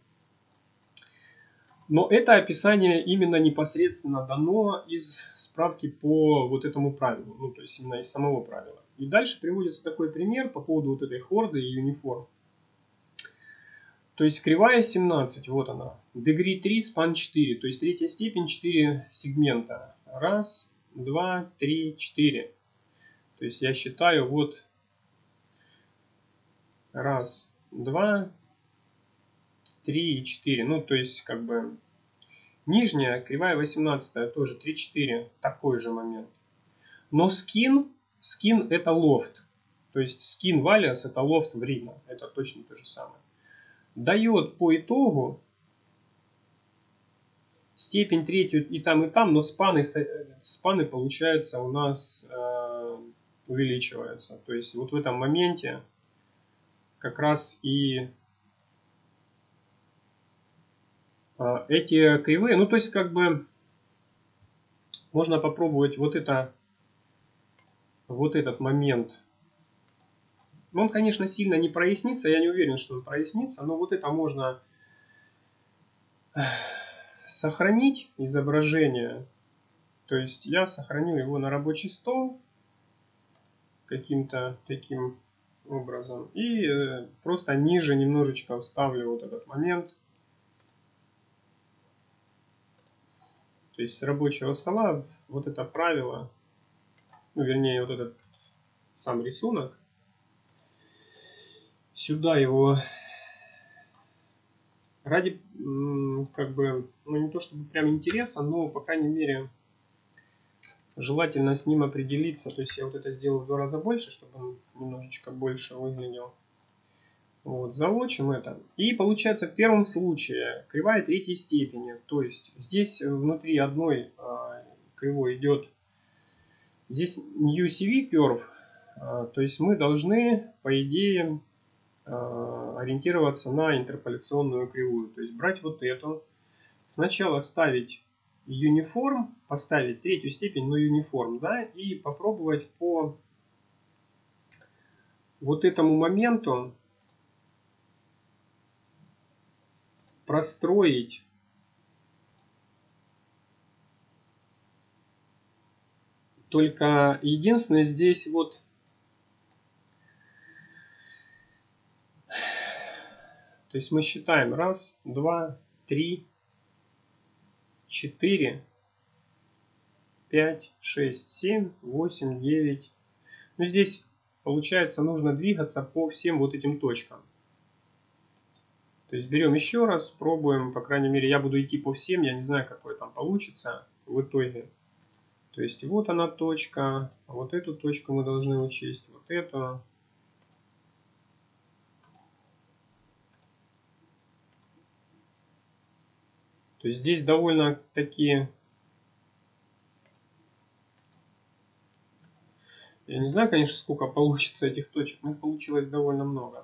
Но это описание именно непосредственно дано из справки по вот этому правилу, ну то есть именно из самого правила. И дальше приводится такой пример по поводу вот этой хорды и юниформ. То есть кривая семнадцать, вот она, degree три, span четыре, то есть третья степень, четыре сегмента. Раз, два, три, четыре. То есть я считаю вот раз, два, три, четыре. Ну, то есть как бы нижняя, кривая восемнадцатая, тоже три, четыре. Такой же момент. Но скин, скин это лофт. То есть скин валиас это лофт в Рино. Это точно то же самое. Дает по итогу степень третью и там, и там, но спаны, спаны получается у нас э, увеличиваются. То есть вот в этом моменте как раз и э, эти кривые, ну то есть как бы можно попробовать вот это, вот этот момент. Он, конечно, сильно не прояснится, я не уверен, что он прояснится, но вот это можно сохранить изображение. То есть я сохраню его на рабочий стол каким-то таким образом. И э, просто ниже немножечко вставлю вот этот момент. То есть с рабочего стола вот это правило, ну вернее вот этот сам рисунок. Сюда его ради как бы, ну не то чтобы прям интереса, но по крайней мере желательно с ним определиться. То есть я вот это сделал в два раза больше, чтобы он немножечко больше выглядел. Вот, залочим это. И получается в первом случае кривая третьей степени. То есть здесь внутри одной э, кривой идет здесь нью си ви curve. Э, то есть мы должны по идее э, ориентироваться на интерполяционную кривую. То есть брать вот эту. Сначала ставить юниформ, поставить третью степень, но юниформ, да, и попробовать по вот этому моменту простроить только единственное здесь вот то есть мы считаем раз, два, три, четыре, пять, шесть, семь, восемь, девять. Ну здесь получается нужно двигаться по всем вот этим точкам. То есть берем еще раз, пробуем, по крайней мере я буду идти по всем, я не знаю какой там получится в итоге. То есть вот она точка, вот эту точку мы должны учесть, вот эту. То есть здесь довольно такие, я не знаю, конечно, сколько получится этих точек, но их получилось довольно много.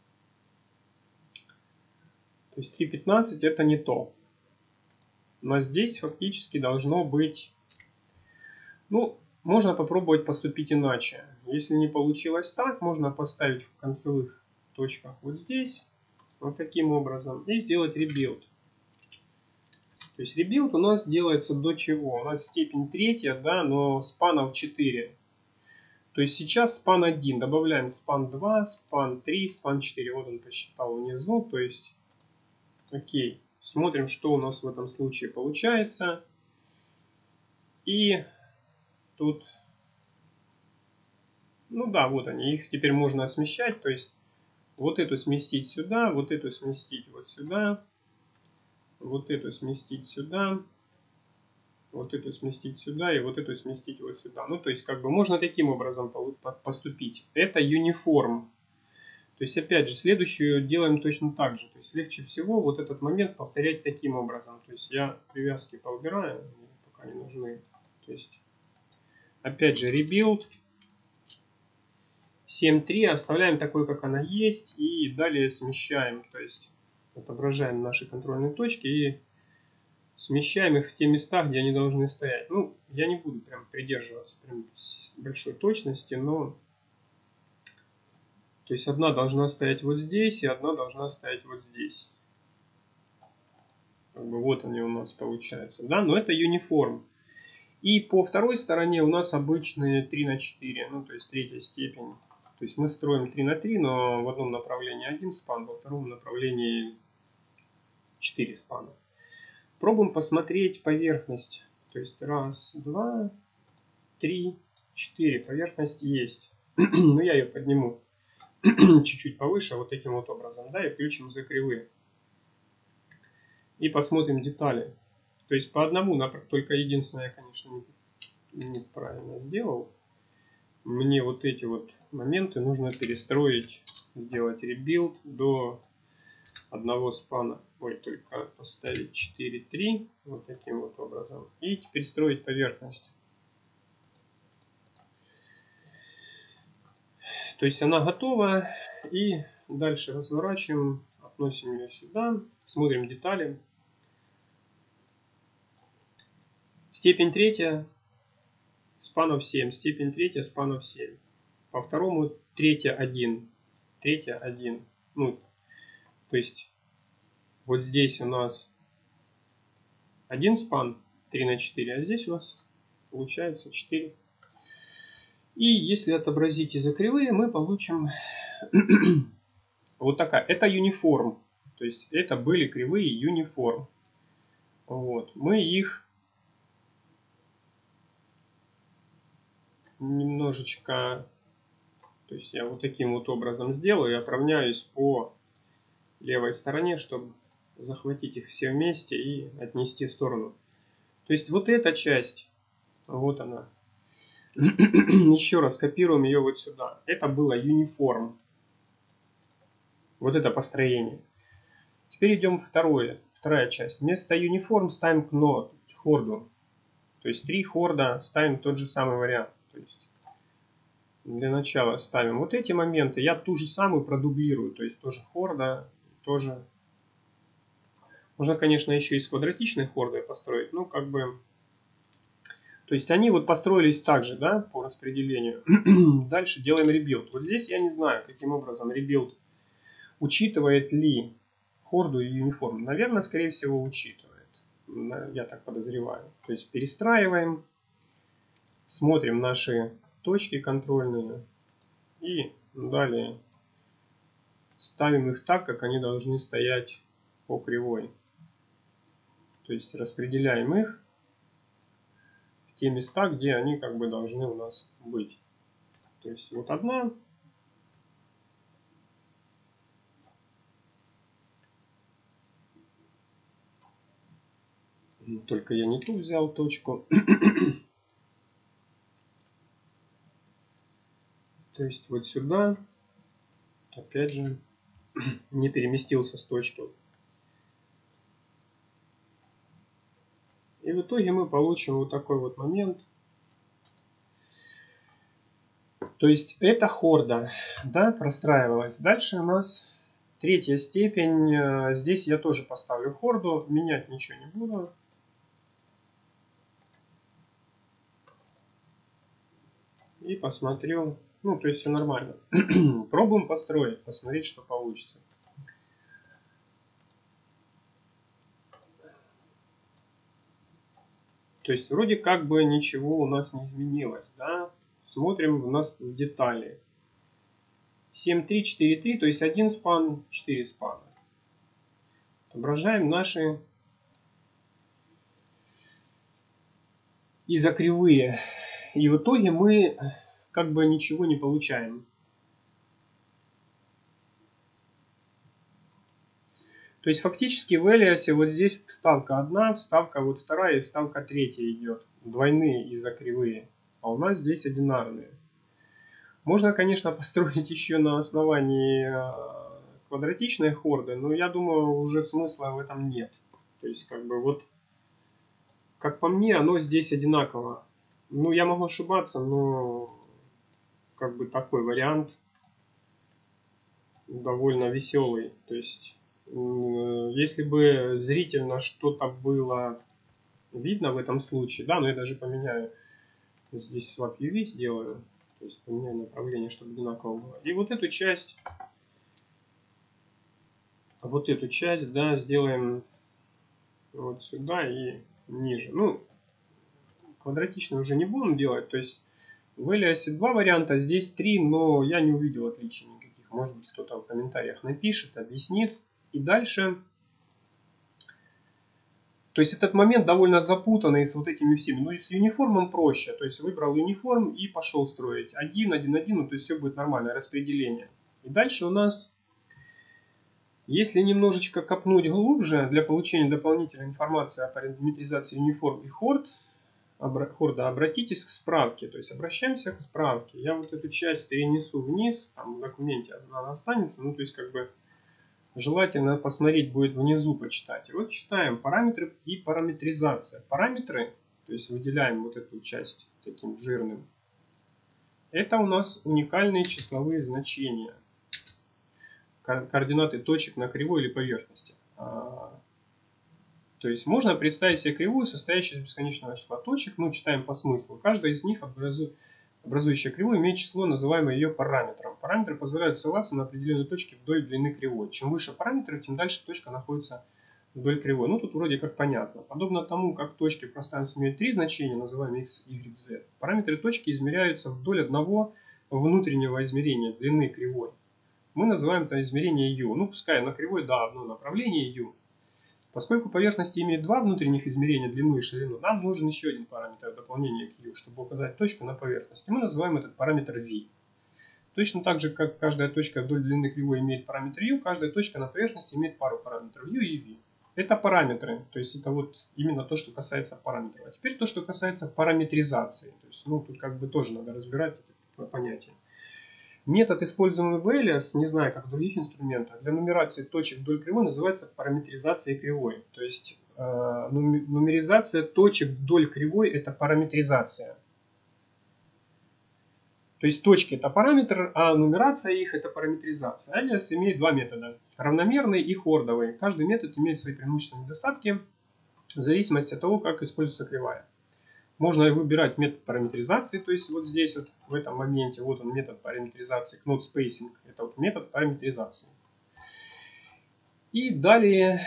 То есть три пятнадцать это не то. Но здесь фактически должно быть, ну, можно попробовать поступить иначе. Если не получилось так, можно поставить в концевых точках вот здесь, вот таким образом, и сделать ребилд. То есть ребилд у нас делается до чего? У нас степень третья, да, но спанов четыре. То есть сейчас спан один, добавляем спан два, спан три, спан четыре. Вот он посчитал внизу, то есть окей. Смотрим, что у нас в этом случае получается. И тут, ну да, вот они, их теперь можно смещать, то есть вот эту сместить сюда, вот эту сместить вот сюда, вот эту сместить сюда, вот эту сместить сюда и вот эту сместить вот сюда. Ну, то есть, как бы можно таким образом поступить. Это юниформ. То есть, опять же, следующую делаем точно так же. То есть, легче всего вот этот момент повторять таким образом. То есть, я привязки поубираю, пока не нужны. То есть, опять же, rebuild. семь три оставляем такой, как она есть. И далее смещаем. То есть, отображаем наши контрольные точки и смещаем их в те места, где они должны стоять. Ну, я не буду прям придерживаться прям большой точности, но... То есть одна должна стоять вот здесь, и одна должна стоять вот здесь. Как бы вот они у нас получаются. Да, но это юниформ. И по второй стороне у нас обычные три на четыре, ну, то есть третья степень. То есть мы строим три на три, но в одном направлении один спан, во втором направлении четыре спана. Пробуем посмотреть поверхность. То есть раз, два, три, четыре. Поверхность есть. Но я ее подниму чуть-чуть повыше, вот таким вот образом. Да, и включим за кривые. И посмотрим детали. То есть по одному, только единственное, я, конечно, неправильно сделал. Мне вот эти вот моменты нужно перестроить, сделать ребилд до одного спана. Ой, только поставить четыре три, вот таким вот образом. И теперь строить поверхность. То есть она готова. И дальше разворачиваем, относим ее сюда, смотрим детали. Степень третья, спанов семь. Степень третья, спанов семь. По второму третья один. Третья один. Ну, то есть вот здесь у нас один спан, три на четыре, а здесь у нас получается четыре. И если отобразить из-за кривые, мы получим вот такая. Это юниформ. То есть это были кривые юниформ. Вот. Мы их немножечко, то есть я вот таким вот образом сделаю и отравняюсь по левой стороне, чтобы захватить их все вместе и отнести в сторону. То есть вот эта часть, вот она. Еще раз копируем ее вот сюда. Это было юниформ. Вот это построение. Теперь идем второе, вторая часть. Вместо юниформ ставим кно, хорду. То есть три хорда ставим тот же самый вариант. То есть для начала ставим вот эти моменты. Я ту же самую продублирую. То есть тоже хорда, тоже. Можно, конечно, еще и с квадратичной хордой построить. Ну, как бы... То есть они вот построились так же, да, по распределению. Дальше делаем ребилд. Вот здесь я не знаю, каким образом ребилд учитывает ли хорду и юниформ. Наверное, скорее всего, учитывает. Я так подозреваю. То есть перестраиваем, смотрим наши точки контрольные и далее ставим их так, как они должны стоять по кривой. То есть распределяем их в те места, где они как бы должны у нас быть. То есть вот одна. Только я не ту взял точку. То есть вот сюда. Опять же, не переместился с точки. И в итоге мы получим вот такой вот момент. То есть эта хорда, да, простраивалась. Дальше у нас третья степень. Здесь я тоже поставлю хорду. Менять ничего не буду. И посмотрю. Ну, то есть все нормально. Пробуем построить, посмотреть, что получится. То есть вроде как бы ничего у нас не изменилось, да. смотрим у нас в детали. семь три четыре три, то есть один спан, четыре спана. Отображаем наши изокривые. И в итоге мы как бы ничего не получаем. То есть фактически в Элиасе вот здесь вставка одна, вставка вот вторая и вставка третья идет. Двойные изокривые. А у нас здесь одинарные. Можно, конечно, построить еще на основании квадратичной хорды, но я думаю, уже смысла в этом нет. То есть, как бы вот, как по мне, оно здесь одинаково. Ну, я могу ошибаться, но как бы такой вариант довольно веселый. То есть, если бы зрительно что-то было видно в этом случае, да, но я даже поменяю, здесь swap ю ви сделаю. То есть поменяю направление, чтобы одинаково было. И вот эту часть, вот эту часть, да, сделаем вот сюда и ниже. Ну, квадратично уже не будем делать. То есть в Элиасе два варианта, здесь три, но я не увидел отличий никаких. Может быть, кто-то в комментариях напишет, объяснит. И дальше... То есть этот момент довольно запутанный с вот этими всеми. Но с юниформом проще. То есть выбрал юниформ и пошел строить. один, один, один. Ну, то есть все будет нормальное распределение. И дальше у нас, если немножечко копнуть глубже, для получения дополнительной информации о параметризации юниформ и хорд, хорда, обратитесь к справке. То есть обращаемся к справке. Я вот эту часть перенесу вниз. Там в документе она останется. Ну, то есть как бы... Желательно посмотреть будет внизу, почитать. И вот читаем параметры и параметризация. Параметры, то есть выделяем вот эту часть таким жирным. Это у нас уникальные числовые значения. Координаты точек на кривой или поверхности. То есть можно представить себе кривую, состоящую из бесконечного числа точек. Ну, читаем по смыслу. Каждая из них образует... Образующая кривую имеет число, называемое ее параметром. Параметры позволяют ссылаться на определенные точки вдоль длины кривой. Чем выше параметры, тем дальше точка находится вдоль кривой. Ну, тут вроде как понятно. Подобно тому, как точки в пространстве имеют три значения, называемые x, y, z, параметры точки измеряются вдоль одного внутреннего измерения длины кривой. Мы называем это измерение u. Ну, пускай на кривой, да, одно направление u. Поскольку поверхности имеют два внутренних измерения, длину и ширину, нам нужен еще один параметр дополнения к u, чтобы указать точку на поверхности. Мы называем этот параметр v. Точно так же, как каждая точка вдоль длины кривой имеет параметр u, каждая точка на поверхности имеет пару параметров u и v. Это параметры, то есть это вот именно то, что касается параметров. А теперь то, что касается параметризации. То есть, ну, тут как бы тоже надо разбирать это понятие. Метод, используемый в Элиас, не знаю, как в других инструментах, для нумерации точек вдоль кривой называется параметризацией кривой. То есть э, нумеризация точек вдоль кривой — это параметризация. То есть точки — это параметр, а нумерация их — это параметризация. Элиас имеет два метода: равномерный и хордовый. Каждый метод имеет свои преимущества и недостатки в зависимости от того, как используется кривая. Можно выбирать метод параметризации, то есть вот здесь вот в этом моменте, вот он метод параметризации, knot spacing, это вот метод параметризации. И далее,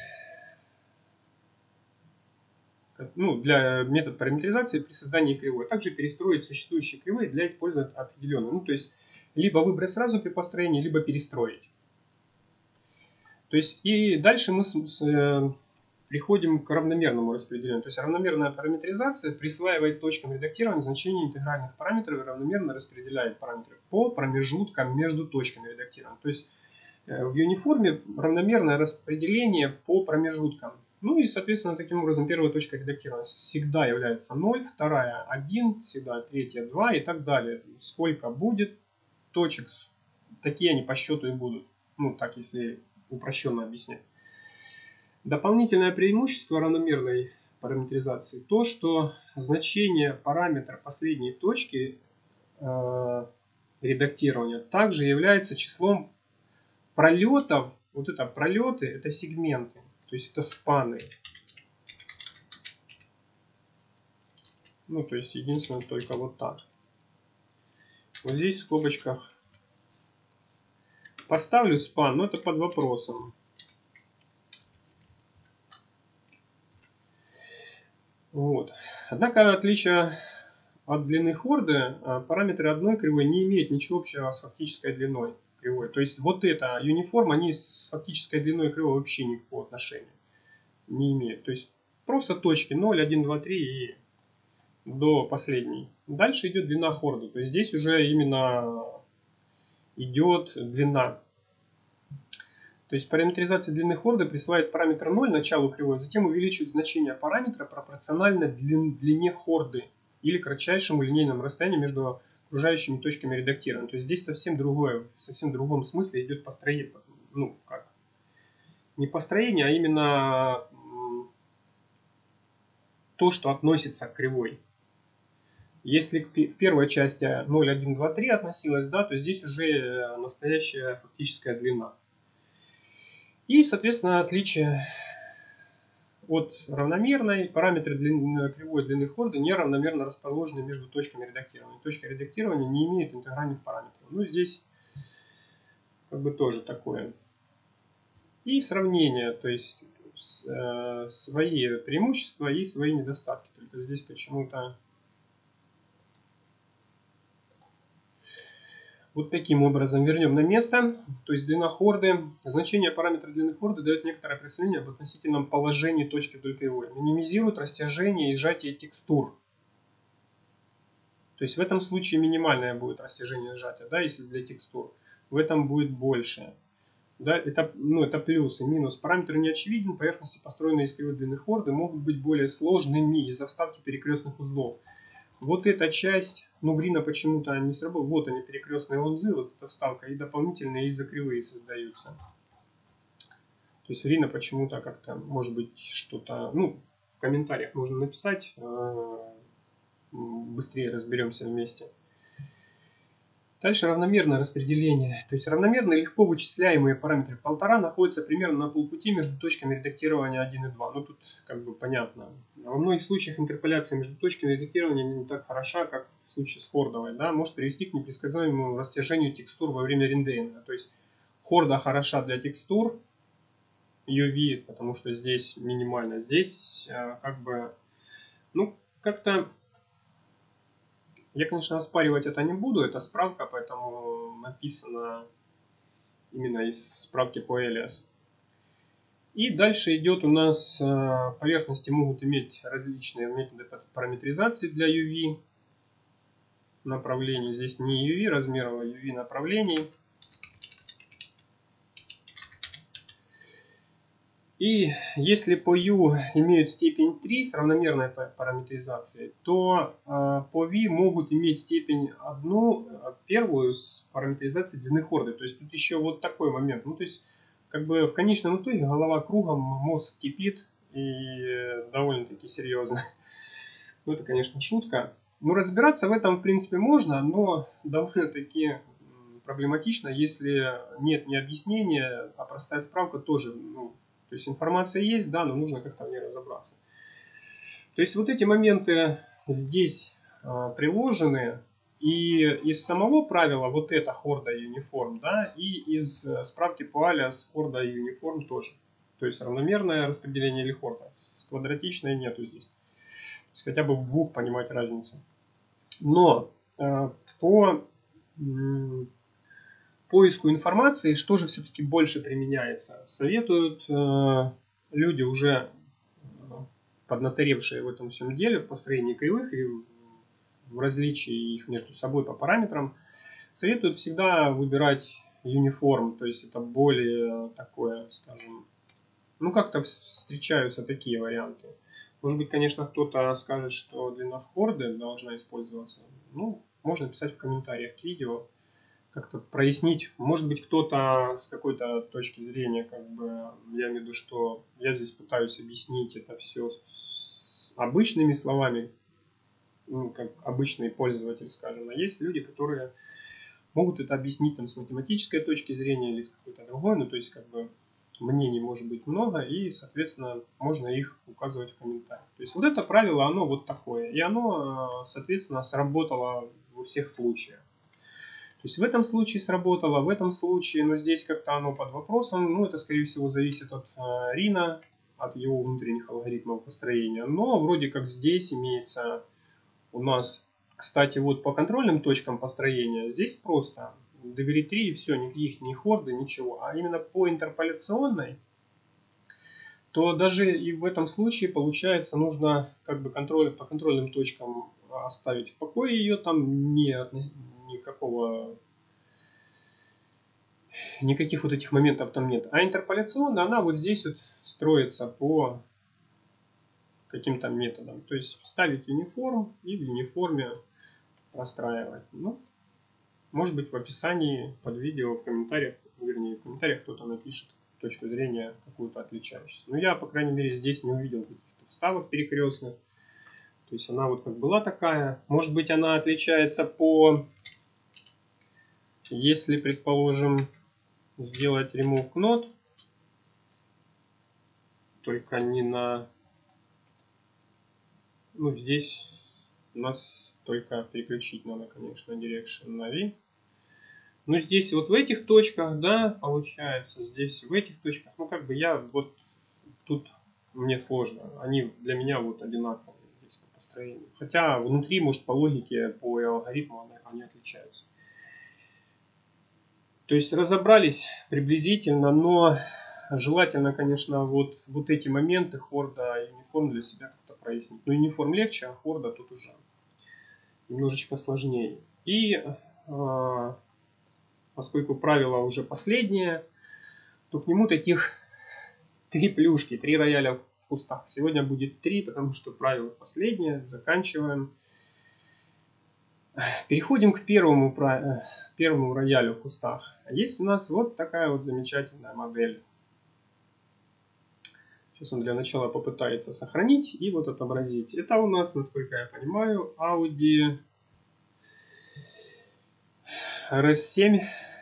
ну, для метода параметризации при создании кривой, также перестроить существующие кривые для использования определенной. Ну, то есть либо выбрать сразу при построении, либо перестроить. То есть и дальше мы с, с, приходим к равномерному распределению. То есть равномерная параметризация присваивает точкам редактирования значения интегральных параметров и равномерно распределяет параметры по промежуткам между точками редактирования. То есть в юниформе равномерное распределение по промежуткам. Ну и, соответственно, таким образом первая точка редактирования всегда является ноль, вторая один, всегда третья два и так далее. Сколько будет точек, такие они по счету и будут. Ну, так если упрощенно объяснять. Дополнительное преимущество равномерной параметризации то, что значение параметра последней точки э, редактирования также является числом пролетов. Вот это пролеты, это сегменты, то есть это спаны. Ну, то есть единственное только вот так. Вот здесь в скобочках поставлю спан, но это под вопросом. Вот. Однако отличие от длины хорды параметры одной кривой не имеют ничего общего с фактической длиной кривой. То есть вот это юниформ, они с фактической длиной кривой вообще никакого отношения не имеют. То есть просто точки ноль, один, два, три и до последней. Дальше идет длина хорды. То есть здесь уже именно идет длина. То есть параметризация длины хорды присваивает параметр ноль началу кривой, затем увеличивает значение параметра пропорционально длине хорды или кратчайшему линейному расстоянию между окружающими точками редактирования. То есть здесь совсем другое, в совсем другом смысле идет построение. Ну, как? Не построение, а именно то, что относится к кривой. Если в первой части ноль, один, два, три относилось, да, то здесь уже настоящая фактическая длина. И, соответственно, отличие от равномерной, параметры длины, кривой длины хорды неравномерно расположены между точками редактирования. Точка редактирования не имеет интегральных параметров. Ну, здесь как бы тоже такое. И сравнение, то есть э, свои преимущества и свои недостатки. Только здесь почему-то вот таким образом вернем на место. То есть длина хорды. Значение параметра длины хорды дает некоторое представление об относительном положении точки вдоль кривой. Минимизирует растяжение и сжатие текстур. То есть в этом случае минимальное будет растяжение и сжатие, да, если для текстур. В этом будет больше. Да, это, ну, это плюс и минус. Параметр не очевиден. Поверхности, построенные из кривой длины хорды, могут быть более сложными из-за вставки перекрестных узлов. Вот эта часть, ну, Грина почему-то не сработала. Вот они, перекрестные узлы, вот эта вставка, и дополнительные из-за кривые создаются. То есть Грина почему-то как-то, может быть, что-то, ну, в комментариях можно написать, быстрее разберемся вместе. Дальше равномерное распределение. То есть равномерные легко вычисляемые параметры полтора находятся примерно на полпути между точками редактирования один и два. Ну тут как бы понятно. Во многих случаях интерполяция между точками редактирования не так хороша, как в случае с хордовой. Да, может привести к непредсказуемому растяжению текстур во время рендеринга. То есть хорда хороша для текстур ю ви, потому что здесь минимально. Здесь как бы, ну как-то... Я, конечно, оспаривать это не буду, это справка, поэтому написано именно из справки по Элиас. И дальше идет у нас поверхности могут иметь различные методы параметризации для ю ви направлений. Здесь не ю ви размеров, а ю ви направлений. И если по U имеют степень три с равномерной параметризацией, то э, по V могут иметь степень одну, первую с параметризацией длины хорды. То есть тут еще вот такой момент. Ну, то есть как бы в конечном итоге голова кругом, мозг кипит и довольно-таки серьезно. Ну, это, конечно, шутка. Ну, разбираться в этом, в принципе, можно, но довольно-таки проблематично, если нет ни объяснения, а простая справка тоже, ну, то есть информация есть, да, но нужно как-то в ней разобраться. То есть вот эти моменты здесь э, приложены. И из самого правила вот это хорда юниформ, да, и из э, справки по Алиас хорда юниформ тоже. То есть равномерное распределение или хорда. С квадратичной нету здесь. То есть хотя бы в двух понимать разницу. Но э, по... поиску информации, что же все-таки больше применяется. Советуют э, люди, уже поднаторевшие в этом всем деле, в построении кривых и в различии их между собой по параметрам, советуют всегда выбирать юниформ, то есть это более такое, скажем, ну как-то встречаются такие варианты. Может быть, конечно, кто-то скажет, что длина хорды должна использоваться. Ну, можно писать в комментариях к видео. Как-то прояснить. Может быть, кто-то с какой-то точки зрения, как бы, я имею в виду, что я здесь пытаюсь объяснить это все с обычными словами, ну, как обычный пользователь, скажем. А есть люди, которые могут это объяснить там с математической точки зрения или с какой-то другой. Ну, то есть, как бы, мнений может быть много, и, соответственно, можно их указывать в комментариях. То есть, вот это правило, оно вот такое. И оно, соответственно, сработало во всех случаях. То есть в этом случае сработало, в этом случае, но здесь как-то оно под вопросом. Ну, это, скорее всего, зависит от э, Рина, от его внутренних алгоритмов построения. Но вроде как здесь имеется у нас Кстати, вот по контрольным точкам построения здесь просто degree три и все, никаких ни хорды, ничего. А именно по интерполяционной, то даже и в этом случае получается нужно как бы контроль, по контрольным точкам оставить в покое ее, там не, никакого, никаких вот этих моментов там нет. А интерполяционная, она вот здесь вот строится по каким-то методам. То есть ставить uniform и в uniform простраивать. Ну, может быть, в описании под видео, в комментариях, вернее, в комментариях кто-то напишет точку зрения какую-то отличающуюся. Но я, по крайней мере, здесь не увидел каких-то вставок перекрестных. То есть она вот как была такая. Может быть, она отличается по... Если, предположим, сделать remove knot, только не на... Ну, здесь у нас только переключить надо, конечно, direction на V. Ну, здесь вот в этих точках, да, получается, здесь в этих точках, ну, как бы я вот тут мне сложно. Они для меня вот одинаковые здесь по построению. Хотя внутри, может, по логике, по алгоритму они, они отличаются. То есть разобрались приблизительно, но желательно, конечно, вот, вот эти моменты хорда и uniform для себя как-то прояснить. Но uniform легче, а хорда тут уже немножечко сложнее. И э, поскольку правило уже последнее, то к нему таких три плюшки, три рояля в кустах. Сегодня будет три, потому что правило последнее. Заканчиваем. Переходим к первому, первому роялю в кустах. Есть у нас вот такая вот замечательная модель. Сейчас он для начала попытается сохранить и вот отобразить. Это у нас, насколько я понимаю, Audi эр эс семь.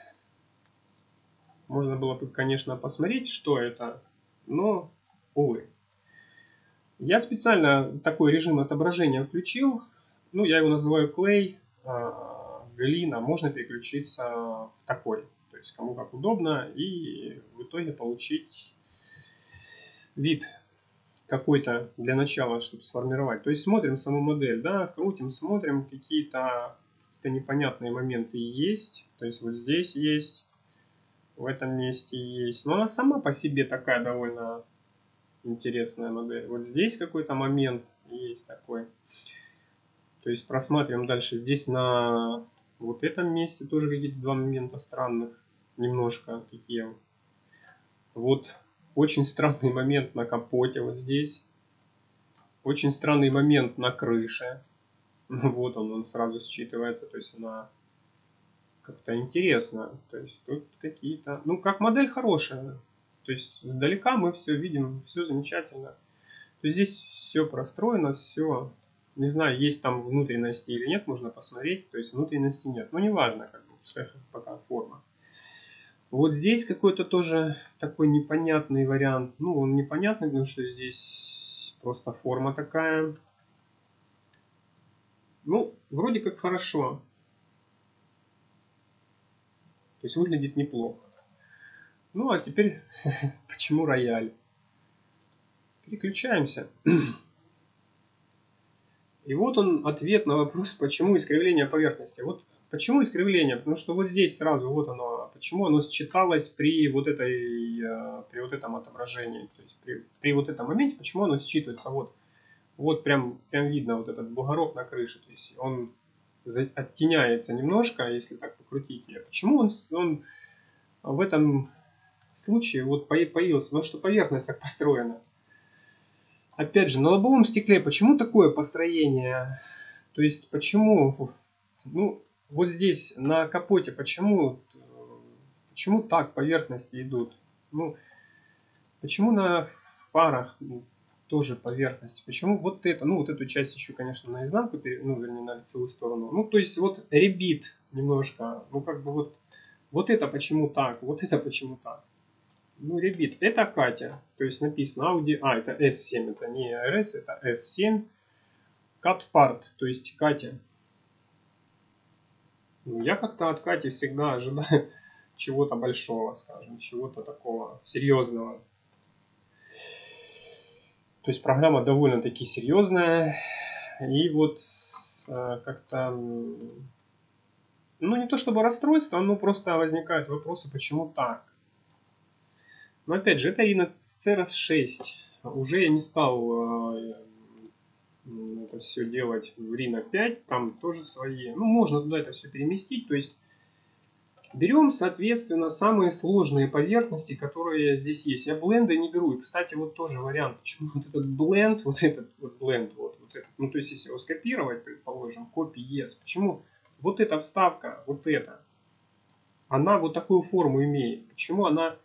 Можно было бы, конечно, посмотреть, что это, но, увы. Я специально такой режим отображения включил. Ну, я его называю Clay, глина. Можно переключиться в такой. То есть, кому как удобно. И в итоге получить вид какой-то для начала, чтобы сформировать. То есть, смотрим саму модель, да, крутим, смотрим, какие-то какие-то непонятные моменты есть. То есть, вот здесь есть, в этом месте есть. Но она сама по себе такая довольно интересная модель. Вот здесь какой-то момент есть такой. То есть просматриваем дальше. Здесь на вот этом месте тоже какие-то два момента странных. Немножко такие. Вот очень странный момент на капоте вот здесь. Очень странный момент на крыше. Вот он, он сразу считывается. То есть она как-то интересна. То есть тут какие-то... Ну, как модель хорошая. То есть сдалека мы все видим, все замечательно. То есть здесь все простроено, все, не знаю, есть там внутренности или нет, можно посмотреть. То есть внутренности нет, но неважно, как бы, пускай пока форма. Вот здесь какой-то тоже такой непонятный вариант. Ну, он непонятный, потому что здесь просто форма такая. Ну, вроде как хорошо. То есть выглядит неплохо. Ну, а теперь, почему рояль? Переключаемся. И вот он ответ на вопрос, почему искривление поверхности. Вот почему искривление? Потому что вот здесь сразу вот оно, почему оно считалось при вот этой, при вот этом отображении. То есть при, при вот этом моменте, почему оно считывается. Вот, вот прям, прям видно вот этот бугорок на крыше. То есть он оттеняется немножко, если так покрутить ее. Почему он, он в этом случае вот появился? Потому что поверхность так построена. Опять же, на лобовом стекле почему такое построение? То есть, почему, ну, вот здесь на капоте, почему, почему так поверхности идут? Ну, почему на фарах тоже поверхность? Почему вот это, ну, вот эту часть еще, конечно, наизнанку, ну, вернее, на лицевую сторону. Ну, то есть, вот ребит немножко, ну, как бы вот, вот это почему так, вот это почему так? Ну, ребят, это Катя. То есть написано Audi. А, это эс семь. Это не эр эс, это эс семь. Cat Part. То есть Катя. Ну, я как-то от Кати всегда ожидаю чего-то большого, скажем. Чего-то такого серьезного. То есть программа довольно-таки серьезная. И вот как-то, ну не то чтобы расстройство, но просто возникают вопросы, почему так. Но опять же, это и на Церос шесть. Уже я не стал это все делать в Rhino пять, там тоже свои. Ну, можно туда это все переместить. То есть берем, соответственно, самые сложные поверхности, которые здесь есть. Я бленды не беру. И, кстати, вот тоже вариант. Почему вот этот бленд, вот этот вот бленд, вот, вот этот. Ну, то есть, если его скопировать, предположим, copy yes. Почему вот эта вставка, вот эта, она вот такую форму имеет? Почему она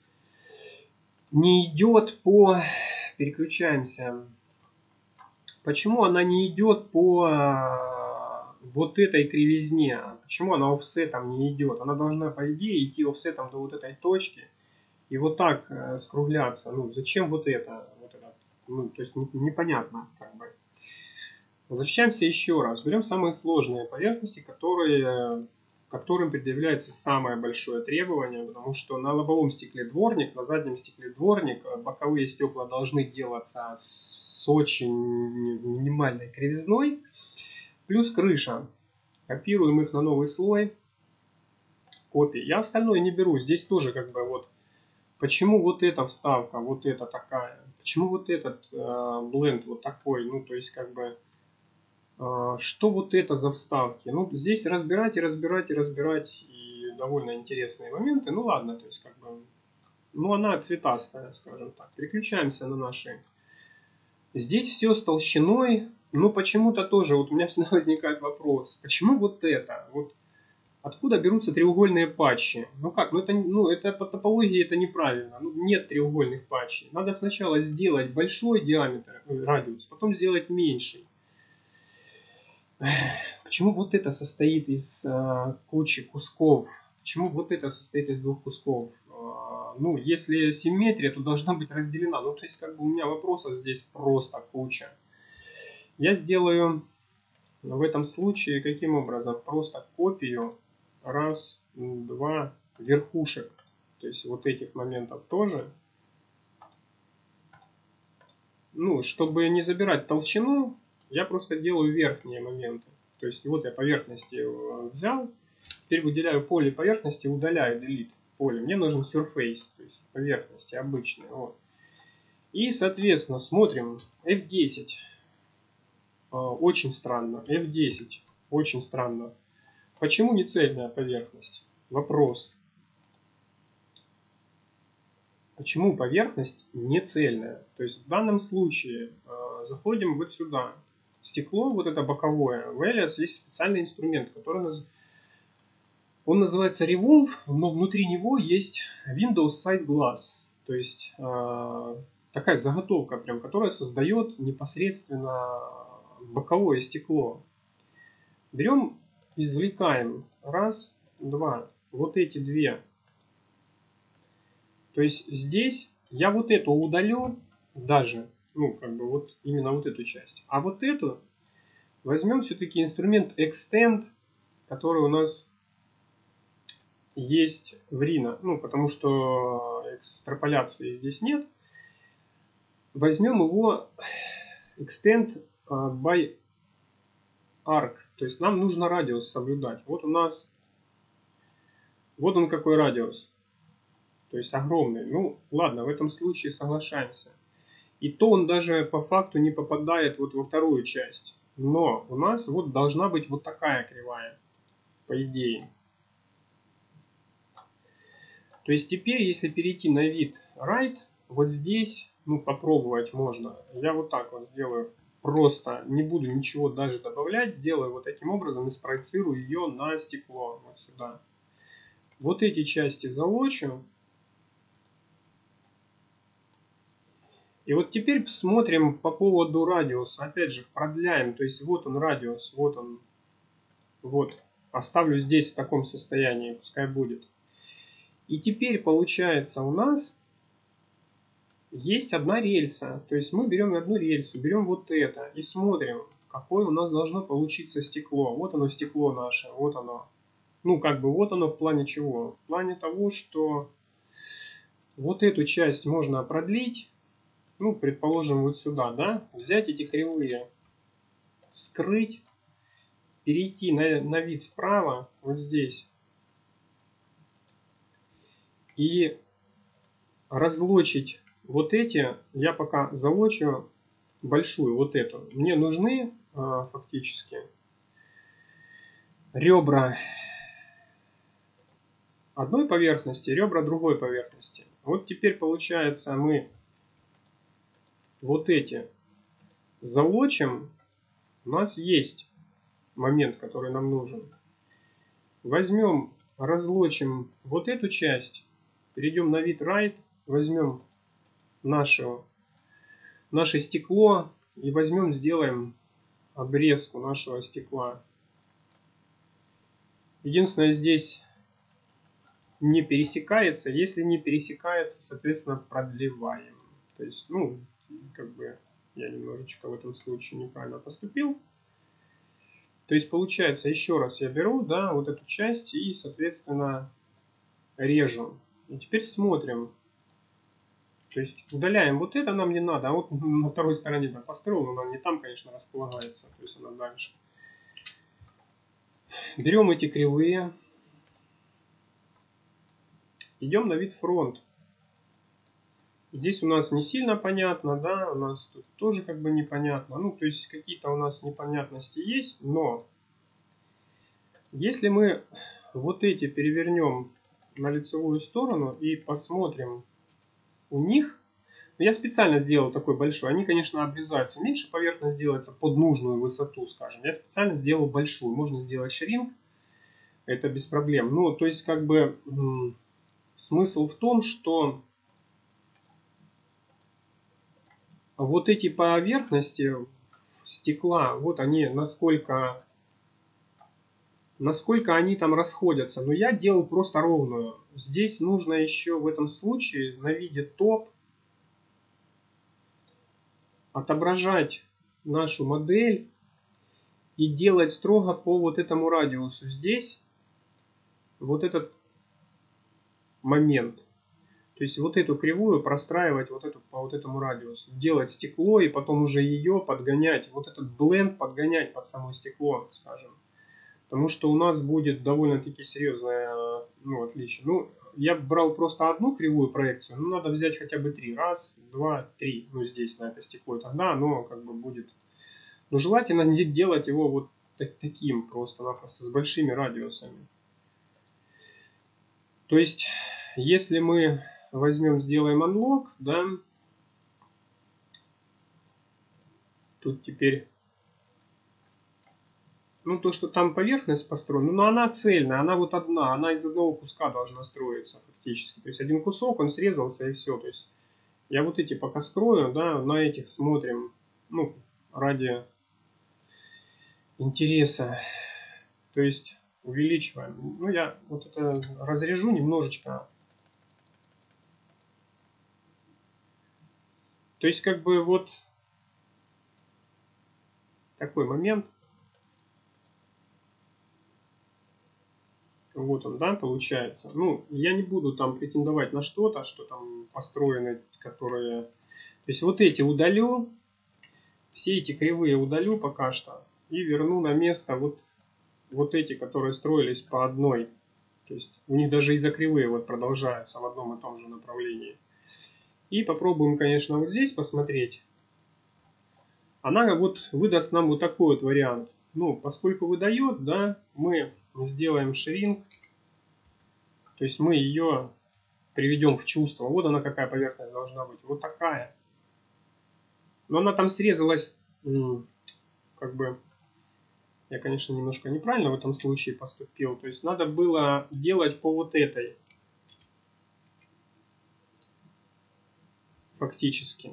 не идет по... Переключаемся. Почему она не идет по вот этой кривизне? Почему она офсетом не идет? Она должна, по идее, идти офсетом до вот этой точки и вот так э, скругляться. Ну, зачем вот это? Вот это? Ну, то есть непонятно. Как бы. Возвращаемся еще раз. Берем самые сложные поверхности, которые, которым предъявляется самое большое требование, потому что на лобовом стекле дворник, на заднем стекле дворник, боковые стекла должны делаться с очень минимальной кривизной, плюс крыша. Копируем их на новый слой, копии. Я остальное не беру. Здесь тоже как бы вот, почему вот эта вставка, вот эта такая, почему вот этот э, бленд вот такой, ну то есть как бы, э, что вот это за вставки. Ну здесь разбирать и разбирать и разбирать, и довольно интересные моменты. Ну ладно, то есть как бы, ну она цветастая, скажем так. Переключаемся на наши. Здесь все с толщиной, но почему-то тоже, вот у меня всегда возникает вопрос, почему вот это, вот откуда берутся треугольные патчи? Ну как, ну это, ну это по топологии это неправильно, ну, нет треугольных патчей. Надо сначала сделать большой диаметр, радиус, потом сделать меньший. Почему вот это состоит из э, кучи кусков? Почему вот это состоит из двух кусков? Ну, если симметрия, то должна быть разделена. Ну, то есть, как бы у меня вопросов здесь просто куча. Я сделаю в этом случае каким образом? Просто копию раз, два верхушек. То есть, вот этих моментов тоже. Ну, чтобы не забирать толщину, я просто делаю верхние моменты. То есть, вот я поверхности взял. Теперь выделяю поле поверхности, удаляю delete. Поле. Мне нужен surface, то есть поверхности обычные. Вот. И, соответственно, смотрим эф десять. Очень странно. эф десять. Очень странно. Почему не цельная поверхность? Вопрос. Почему поверхность не цельная? То есть в данном случае э, заходим вот сюда. Стекло, вот это боковое. В Alias есть специальный инструмент, который называется... Он называется Revolve, но внутри него есть Windows Side Glass. То есть э, такая заготовка, прям, которая создает непосредственно боковое стекло. Берем, извлекаем. Раз, два. Вот эти две. То есть здесь я вот эту удалю даже. Ну, как бы вот именно вот эту часть. А вот эту возьмем все-таки инструмент Extend, который у нас есть в Rhino, ну, потому что экстраполяции здесь нет. Возьмем его Extend by Arc, то есть нам нужно радиус соблюдать. Вот у нас, вот он какой радиус, то есть огромный. Ну, ладно, в этом случае соглашаемся. И то он даже по факту не попадает вот во вторую часть. Но у нас вот должна быть вот такая кривая, по идее. То есть теперь, если перейти на вид Right, вот здесь, ну, попробовать можно. Я вот так вот сделаю. Просто не буду ничего даже добавлять. Сделаю вот таким образом и спроецирую ее на стекло. Вот сюда. Вот эти части залочу. И вот теперь посмотрим по поводу радиуса. Опять же, продляем. То есть вот он радиус, вот он. Вот. Оставлю здесь в таком состоянии. Пускай будет. И теперь получается у нас есть одна рельса. То есть мы берем одну рельсу, берем вот это и смотрим, какое у нас должно получиться стекло. Вот оно стекло наше, вот оно. Ну как бы вот оно в плане чего? В плане того, что вот эту часть можно продлить. Ну предположим вот сюда, да. Взять эти кривые, скрыть перейти на, на вид справа, вот здесь, и разлочить вот эти, я пока залочу большую, вот эту. Мне нужны э, фактически ребра одной поверхности, ребра другой поверхности. Вот теперь получается мы вот эти залочим. У нас есть момент, который нам нужен. Возьмем, разлочим вот эту часть, перейдем на вид right, возьмем наше, наше стекло и возьмем, сделаем обрезку нашего стекла. Единственное, здесь не пересекается. Если не пересекается, соответственно, продлеваем. То есть, ну, как бы я немножечко в этом случае неправильно поступил. То есть, получается, еще раз я беру, да, вот эту часть и, соответственно, режу. И теперь смотрим. То есть, удаляем вот это, нам не надо. А вот на второй стороне да, построил, но она не там, конечно, располагается. То есть, она дальше. Берем эти кривые. Идем на вид фронт. Здесь у нас не сильно понятно, да, у нас тут тоже как бы непонятно. Ну, то есть какие-то у нас непонятности есть, но если мы вот эти перевернем на лицевую сторону и посмотрим у них, я специально сделал такой большой, они, конечно, обрезаются. Меньше поверхность делается под нужную высоту, скажем. Я специально сделал большую, можно сделать шринг, это без проблем. Ну, то есть как бы смысл в том, что вот эти поверхности стекла, вот они, насколько, насколько они там расходятся. Но я делал просто ровную. Здесь нужно еще в этом случае на виде топ отображать нашу модель и делать строго по вот этому радиусу. Здесь вот этот момент. То есть вот эту кривую простраивать вот эту, по вот этому радиусу. Делать стекло и потом уже ее подгонять. Вот этот бленд подгонять под само стекло, скажем. Потому что у нас будет довольно-таки серьезное ну, отличие. Ну, я брал просто одну кривую проекцию. Ну, надо взять хотя бы три. Раз, два, три. Ну, здесь на это стекло. Тогда оно как бы будет... Но желательно не делать его вот так, таким просто-напросто, с большими радиусами. То есть, если мы... возьмем, сделаем unlock, да. Тут теперь, ну то, что там поверхность построена, но она цельная, она вот одна, она из одного куска должна строиться фактически. То есть один кусок, он срезался и все. То есть я вот эти пока скрою, да, на этих смотрим, ну ради интереса. То есть увеличиваем. Ну я вот это разрежу немножечко. То есть как бы вот такой момент. Вот он, да, получается. Ну, я не буду там претендовать на что-то, что там построены, которые... То есть вот эти удалю, все эти кривые удалю пока что и верну на место вот, вот эти, которые строились по одной. То есть у них даже из-за кривые вот продолжаются в одном и том же направлении. И попробуем, конечно, вот здесь посмотреть. Она вот выдаст нам вот такой вот вариант. Ну, поскольку выдает, да, мы сделаем шринг. То есть мы ее приведем в чувство. Вот она какая поверхность должна быть. Вот такая. Но она там срезалась, как бы, я, конечно, немножко неправильно в этом случае поступил. То есть надо было делать по вот этой. Фактически.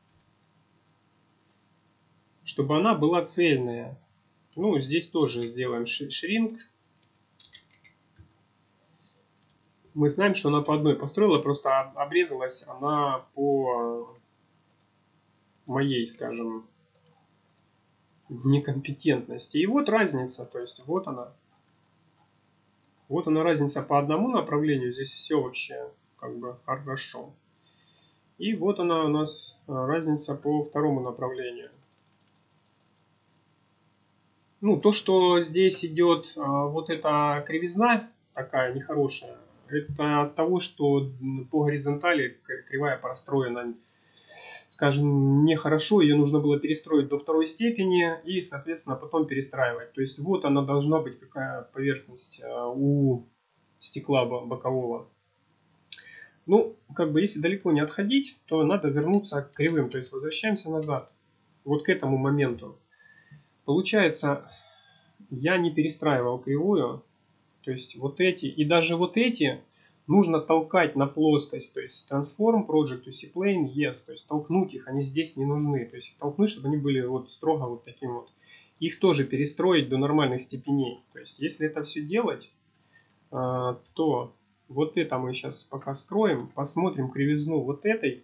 Чтобы она была цельная. Ну, здесь тоже сделаем шринг. Мы знаем, что она по одной построила, просто обрезалась она по моей, скажем, некомпетентности. И вот разница, то есть вот она. Вот она разница по одному направлению, здесь все вообще как бы хорошо. И вот она у нас разница по второму направлению. Ну, то, что здесь идет а, вот эта кривизна такая нехорошая, это от того, что по горизонтали кривая простроена, скажем, нехорошо, ее нужно было перестроить до второй степени и, соответственно, потом перестраивать. То есть вот она должна быть, какая поверхность а, у стекла бокового. Ну, как бы, если далеко не отходить, то надо вернуться к кривым, то есть возвращаемся назад, вот к этому моменту. Получается, я не перестраивал кривую, то есть вот эти, и даже вот эти нужно толкать на плоскость, то есть Transform, Project, си Plane, Yes, то есть толкнуть их, они здесь не нужны, то есть толкнуть, чтобы они были вот строго вот таким вот. Их тоже перестроить до нормальных степеней, то есть если это все делать, то вот это мы сейчас пока скроем, посмотрим кривизну вот этой,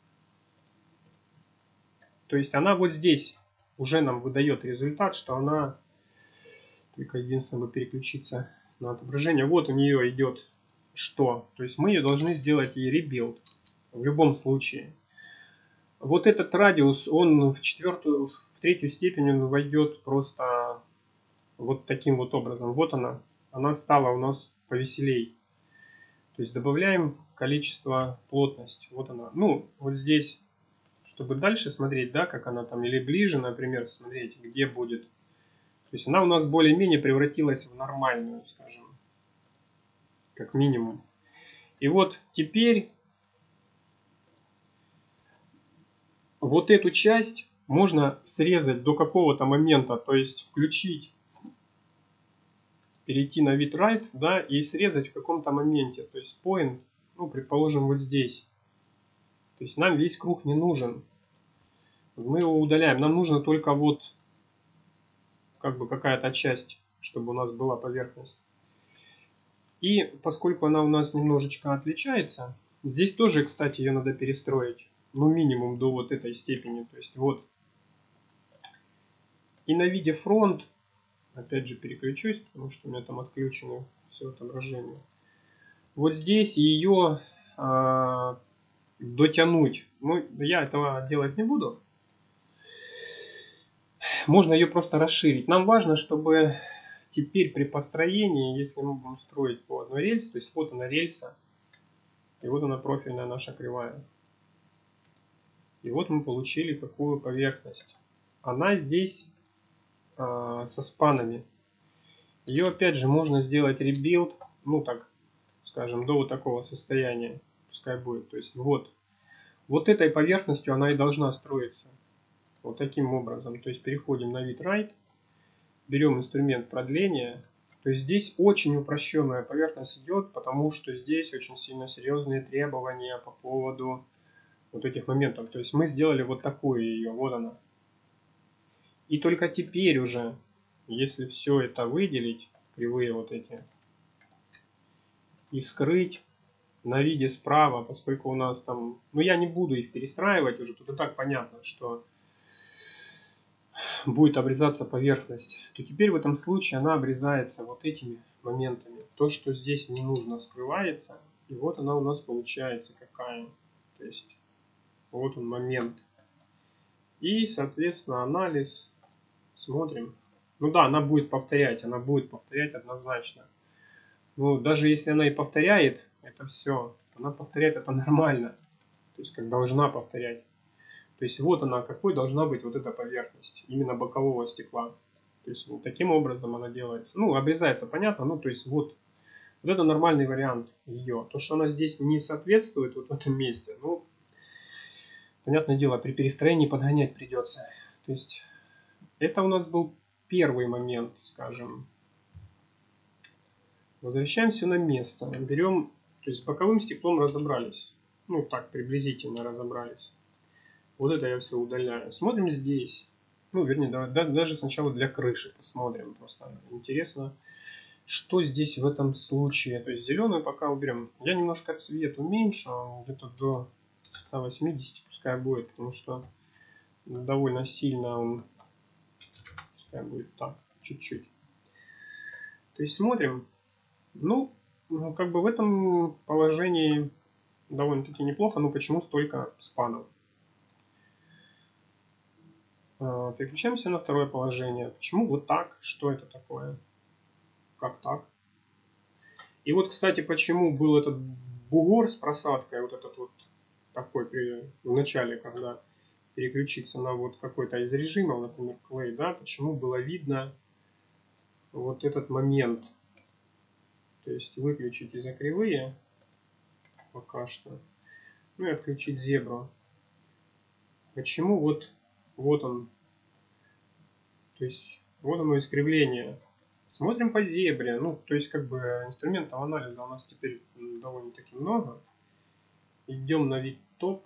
то есть она вот здесь уже нам выдает результат, что она, только единственное бы переключиться на отображение, вот у нее идет что, то есть мы ее должны сделать и rebuild в любом случае. Вот этот радиус, он в четвертую, в третью степень он войдет просто вот таким вот образом. Вот она, она стала у нас повеселей. То есть добавляем количество, плотность. Вот она. Ну, вот здесь, чтобы дальше смотреть, да, как она там, или ближе, например, смотреть, где будет. То есть она у нас более-менее превратилась в нормальную, скажем, как минимум. И вот теперь вот эту часть можно срезать до какого-то момента, то есть включить, перейти на вид Right, да, и срезать в каком-то моменте, то есть Point, ну, предположим, вот здесь. То есть нам весь круг не нужен. Мы его удаляем. Нам нужно только вот как бы какая-то часть, чтобы у нас была поверхность. И поскольку она у нас немножечко отличается, здесь тоже, кстати, ее надо перестроить. Ну, минимум до вот этой степени. То есть вот. И на виде фронт, опять же переключусь, потому что у меня там отключено все отображение. Вот здесь ее а, дотянуть. Ну, я этого делать не буду. Можно ее просто расширить. Нам важно, чтобы теперь при построении, если мы будем строить по одной рельсе, то есть вот она рельса, и вот она профильная наша кривая. И вот мы получили какую поверхность. Она здесь э, со спанами. Ее опять же можно сделать ребилд, ну так, скажем, до вот такого состояния. Пускай будет. То есть вот, вот этой поверхностью она и должна строиться. Вот таким образом. То есть переходим на вид Right. Берем инструмент продления. То есть здесь очень упрощенная поверхность идет, потому что здесь очень сильно серьезные требования по поводу вот этих моментов. То есть мы сделали вот такую ее, вот она. И только теперь уже, если все это выделить, кривые вот эти, и скрыть на виде справа, поскольку у нас там, ну я не буду их перестраивать уже, тут и так понятно, что будет обрезаться поверхность, то теперь в этом случае она обрезается вот этими моментами. То, что здесь не нужно, скрывается. И вот она у нас получается какая. То есть вот он момент. И, соответственно, анализ. Смотрим. Ну да, она будет повторять. Она будет повторять однозначно. Но даже если она и повторяет это все, она повторяет это нормально. То есть как должна повторять. То есть вот она, какой должна быть вот эта поверхность, именно бокового стекла. То есть вот таким образом она делается. Ну, обрезается, понятно, ну, то есть вот, вот это нормальный вариант ее. То, что она здесь не соответствует вот в этом месте, ну, понятное дело, при перестроении подгонять придется. То есть это у нас был первый момент, скажем. Возвращаемся на место. Берем, то есть с боковым стеклом разобрались. Ну, так, приблизительно разобрались. Вот это я все удаляю. Смотрим здесь. Ну, вернее, да, да, даже сначала для крыши посмотрим. Просто интересно, что здесь в этом случае. То есть зеленую пока уберем. Я немножко цвет уменьшу. Где-то до ста восьмидесяти пускай будет. Потому что довольно сильно он... Пускай будет так, чуть-чуть. То есть смотрим. Ну, ну, как бы в этом положении довольно-таки неплохо. Но почему столько спанов? Переключаемся на второе положение. Почему вот так? Что это такое? Как так? И вот, кстати, почему был этот бугор с просадкой, вот этот вот такой при, в начале, когда переключиться на вот какой-то из режимов, например, Clay, да, почему было видно вот этот момент. То есть выключить изокривые пока что. Ну и отключить зебру. Почему вот, вот он, то есть вот оно искривление. Смотрим по зебре. Ну, то есть как бы инструментов анализа у нас теперь довольно-таки много. Идем на вид топ.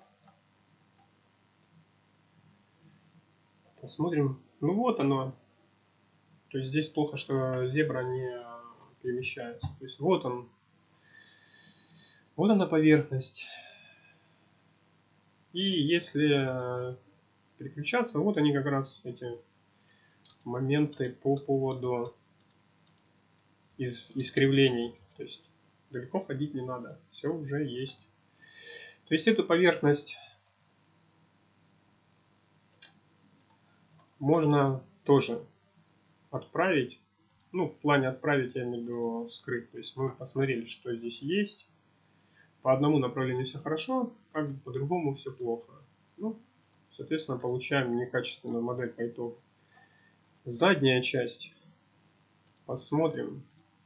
Посмотрим. Ну вот оно. То есть здесь плохо, что зебра не перемещается. То есть вот он. Вот она поверхность. И если переключаться, вот они как раз эти моменты по поводу из искривлений. То есть далеко ходить не надо. Все уже есть. То есть эту поверхность можно тоже отправить. Ну, в плане отправить, я имею в виду скрыть. То есть мы посмотрели, что здесь есть. По одному направлению все хорошо, как бы по другому все плохо. Ну, соответственно, получаем некачественную модель по итогу. Задняя часть. Посмотрим.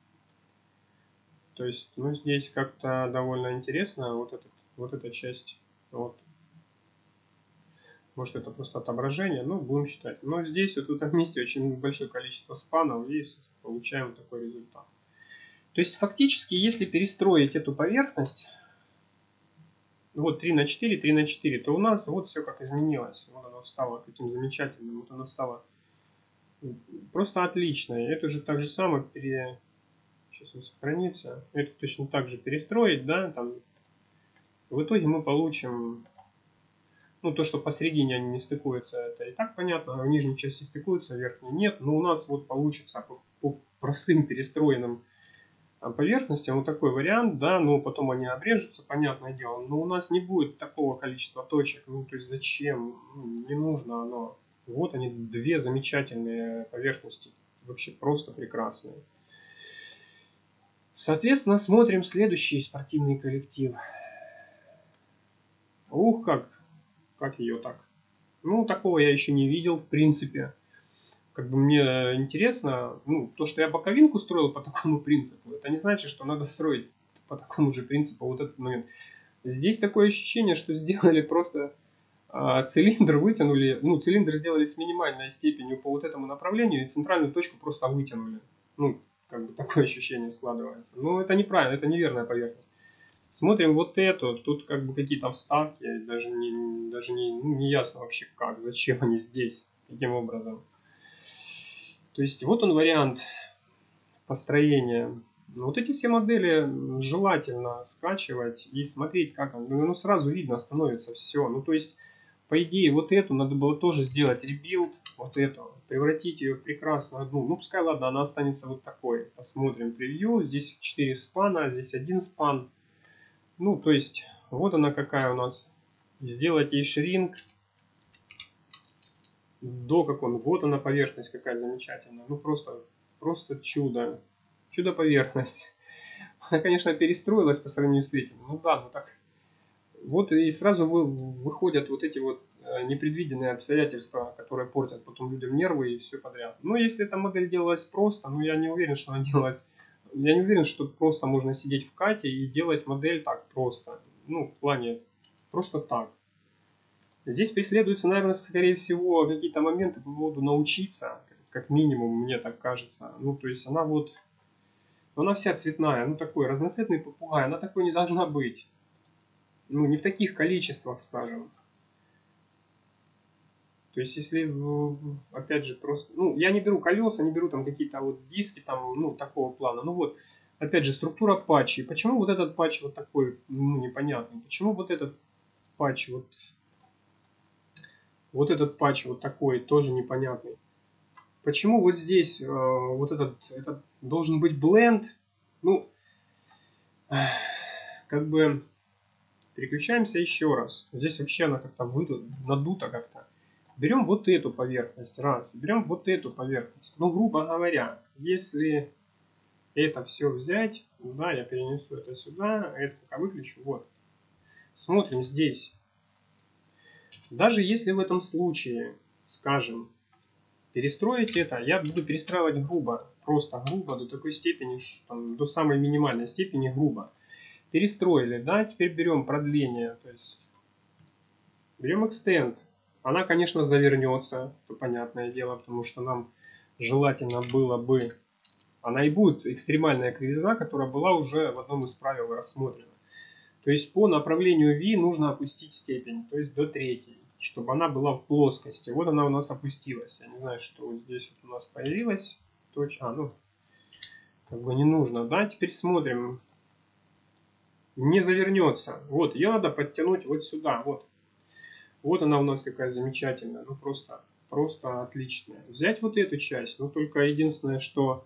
То есть, ну, здесь как-то довольно интересно. Вот, этот, вот эта часть. Вот. Может, это просто отображение, но будем считать. Но здесь вот в этом месте очень большое количество спанов, и получаем такой результат. То есть, фактически, если перестроить эту поверхность, вот три на четыре, три на четыре, то у нас вот все как изменилось. Вот оно стало каким замечательным. Вот оно стало просто отличное. Это же так же самое пере... Сейчас он сохранится. Это точно так же перестроить, да, там. В итоге мы получим, ну, то, что посередине они не стыкуются, это и так понятно. В нижней части стыкуются, в верхней нет. Но у нас вот получится по, по простым перестроенным поверхностям вот такой вариант, да, но потом они обрежутся, понятное дело, но у нас не будет такого количества точек, ну, то есть зачем, ну, не нужно оно. Вот они, две замечательные поверхности, вообще просто прекрасные. Соответственно, смотрим следующий спортивный коллектив. Ух, как, как ее так. Ну, такого я еще не видел, в принципе. Как бы мне интересно, ну, то, что я боковинку строил по такому принципу, это не значит, что надо строить по такому же принципу вот этот момент. Здесь такое ощущение, что сделали просто а, цилиндр, вытянули, ну, цилиндр сделали с минимальной степенью по вот этому направлению, и центральную точку просто вытянули. Ну, как бы такое ощущение складывается. Но это неправильно, это неверная поверхность. Смотрим вот эту, тут как бы какие-то вставки, даже не, даже не, ну, не ясно вообще как, зачем они здесь, каким образом. То есть вот он вариант построения. Вот эти все модели желательно скачивать и смотреть, как он. Ну, сразу видно становится все. Ну, то есть, по идее, вот эту надо было тоже сделать ребилд, вот эту, превратить ее в прекрасную одну. Ну, пускай, ладно, она останется вот такой. Посмотрим превью. Здесь четыре спана, здесь один спан. Ну, то есть, вот она какая у нас. Сделать ей шринг. До как он, вот она поверхность какая замечательная. Ну, просто, просто чудо. Чудо-поверхность. Она, конечно, перестроилась по сравнению с этим. Ну да, ну так. Вот и сразу вы, выходят вот эти вот непредвиденные обстоятельства, которые портят потом людям нервы и все подряд. Но если эта модель делалась просто, ну я не уверен, что она делалась... Я не уверен, что просто можно сидеть в кате и делать модель так просто. Ну, в плане просто так. Здесь преследуются, наверное, скорее всего, какие-то моменты по поводу научиться, как минимум, мне так кажется. Ну, то есть она вот... Она вся цветная, ну такой разноцветный попугай, она такой не должна быть. Ну, не в таких количествах, скажем. То есть, если, опять же, просто... Ну, я не беру колеса, не беру там какие-то вот диски, там, ну, такого плана. Ну вот, опять же, структура патчей. Почему вот этот патч вот такой, ну, непонятный? Почему вот этот патч вот... Вот этот патч вот такой, тоже непонятный. Почему вот здесь э, вот этот, этот должен быть бленд? Ну, как бы переключаемся еще раз. Здесь вообще она как-то выдута, надута как-то. берем вот эту поверхность, раз, берем вот эту поверхность. Ну, грубо говоря, если это все взять, да, я перенесу это сюда, это пока выключу, вот. Смотрим здесь. Даже если в этом случае, скажем, перестроить это, я буду перестраивать грубо, просто грубо, до такой степени, что, там, до самой минимальной степени грубо. Перестроили, да, теперь берем продление, то есть берем extend. Она, конечно, завернется, это понятное дело, потому что нам желательно было бы, она и будет экстремальная кривизна, которая была уже в одном из правил рассмотрена. То есть по направлению V нужно опустить степень, то есть до третьей, чтобы она была в плоскости. Вот она у нас опустилась. Я не знаю, что вот здесь вот у нас появилась точка. А, ну, как бы не нужно. Да, теперь смотрим. Не завернется. Вот, ее надо подтянуть вот сюда. Вот. Вот она у нас какая замечательная. Ну, просто, просто отличная. Взять вот эту часть. Но только единственное, что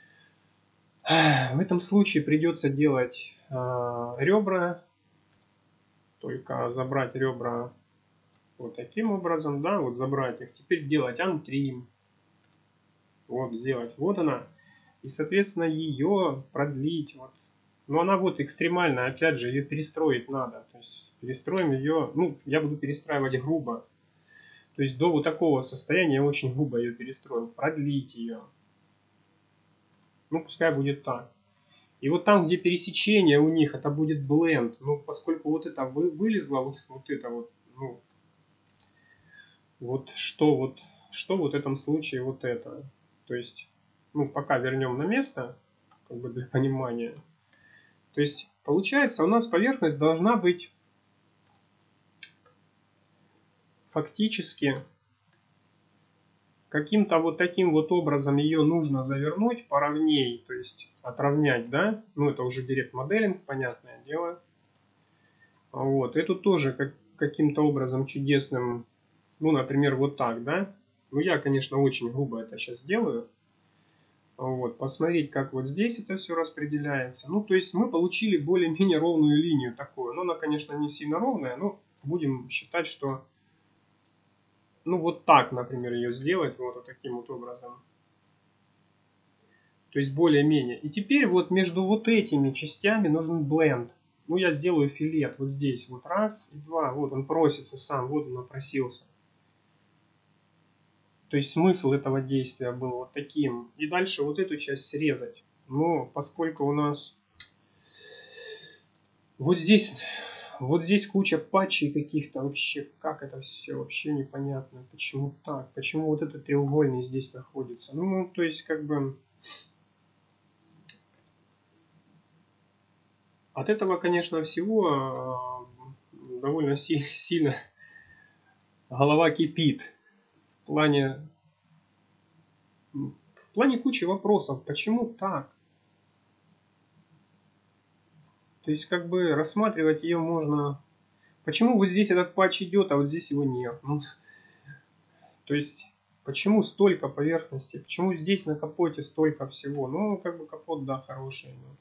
в этом случае придется делать э, ребра. Только забрать ребра вот таким образом, да, вот забрать их. Теперь делать антрим. Вот, сделать. Вот она. И, соответственно, ее продлить. Вот. Но она вот экстремальная. Опять же, ее перестроить надо. То есть, перестроим ее, ну, я буду перестраивать грубо. То есть, до вот такого состояния я очень грубо ее перестрою. Продлить ее. Ну, пускай будет так. И вот там, где пересечение у них, это будет бленд. Ну, поскольку вот это вы, вылезло, вот, вот это вот, ну, вот что вот, что вот в этом случае вот это. То есть, ну, пока вернем на место, как бы для понимания. То есть, получается, у нас поверхность должна быть фактически каким-то вот таким вот образом ее нужно завернуть поровней, то есть отровнять, да? Ну, это уже директ моделинг, понятное дело. Вот, эту тоже как, каким-то образом чудесным, ну, например, вот так, да? Ну, я, конечно, очень грубо это сейчас делаю. Вот, посмотреть, как вот здесь это все распределяется. Ну, то есть мы получили более-менее ровную линию такую. Но она, конечно, не сильно ровная, но будем считать, что, ну, вот так, например, ее сделать, вот, вот таким вот образом. То есть более-менее. И теперь вот между вот этими частями нужен бленд. Ну, я сделаю филет вот здесь. Вот раз и два. Вот он просится сам. Вот он напросился. То есть смысл этого действия был вот таким. И дальше вот эту часть срезать. Но поскольку у нас вот здесь, вот здесь куча патчей каких-то вообще. Как это все вообще непонятно. Почему так? Почему вот этот треугольник здесь находится? Ну, то есть как бы... От этого, конечно, всего довольно си- сильно голова кипит. В плане, в плане кучи вопросов. Почему так? То есть, как бы рассматривать ее можно... Почему вот здесь этот патч идет, а вот здесь его нет? Ну, то есть, почему столько поверхности? Почему здесь на капоте столько всего? Ну, как бы капот, да, хороший. Но...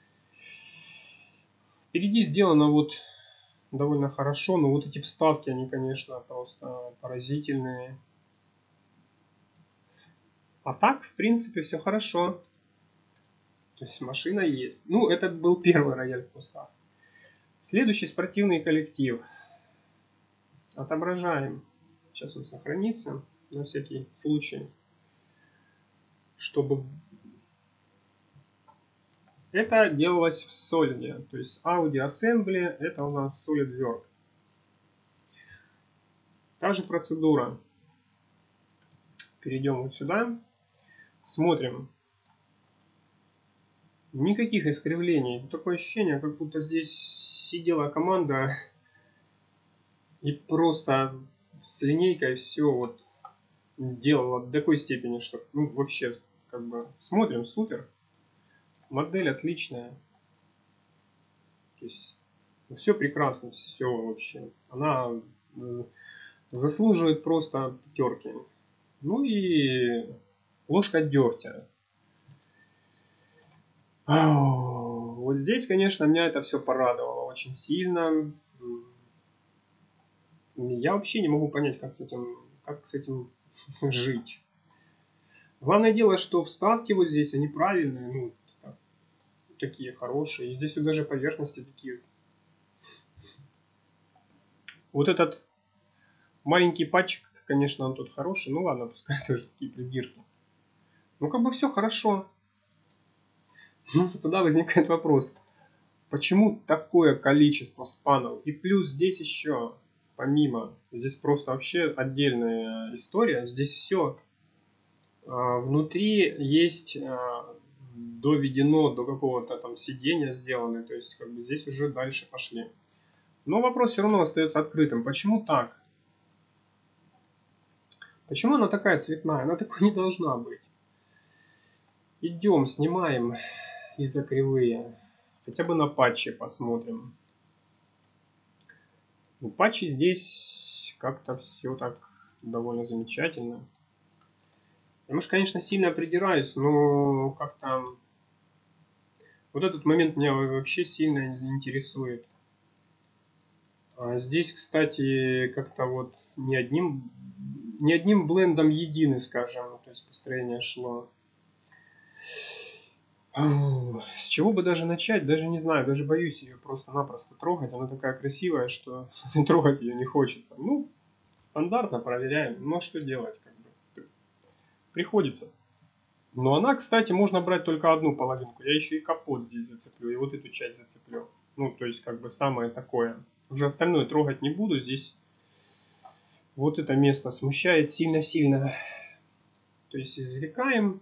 Впереди сделано вот довольно хорошо, но вот эти вставки, они, конечно, просто поразительные. А так, в принципе, все хорошо. То есть машина есть. Ну, это был первый рояль Пустав. Следующий спортивный коллектив. Отображаем. Сейчас он сохранится на всякий случай. Чтобы... Это делалось в Solid. То есть Audi Assembly это у нас SolidWorks. Та же процедура. Перейдем вот сюда. Смотрим. Никаких искривлений. Такое ощущение, как будто здесь сидела команда и просто с линейкой все вот делала до такой степени, что ну, вообще как бы смотрим, супер. Модель отличная. То есть все прекрасно, все вообще. Она заслуживает просто пятерки. Ну и ложка дегтя. Вот здесь, конечно, меня это все порадовало очень сильно. Я вообще не могу понять, как с этим как с этим жить. Главное дело, что вставки вот здесь, они правильные, ну, такие хорошие. И здесь вот даже поверхности такие. Вот этот маленький патчик, конечно, он тут хороший. Ну ладно, пускай тоже такие придирки. Ну как бы все хорошо. Ну, тогда возникает вопрос. Почему такое количество спанов? И плюс здесь еще, помимо, здесь просто вообще отдельная история. Здесь все а, внутри есть а, доведено до какого-то там сидения сделаны. То есть как бы здесь уже дальше пошли. Но вопрос все равно остается открытым. Почему так? Почему она такая цветная? Она такой не должна быть. Идем, снимаем изокривые. Хотя бы на патче посмотрим. У патчи здесь как-то все так довольно замечательно. Я, может, конечно, сильно придираюсь, но как-то вот этот момент меня вообще сильно интересует. А здесь, кстати, как-то вот не одним, не одним блендом едины, скажем, то есть построение шло. С чего бы даже начать, даже не знаю, даже боюсь ее просто-напросто трогать. Она такая красивая, что трогать ее не хочется. Ну, стандартно проверяем, но что делать, как бы, приходится. Но она, кстати, можно брать только одну половинку. Я еще и капот здесь зацеплю, и вот эту часть зацеплю. Ну, то есть, как бы самое такое. Уже остальное трогать не буду. Здесь вот это место смущает сильно-сильно. То есть, извлекаем.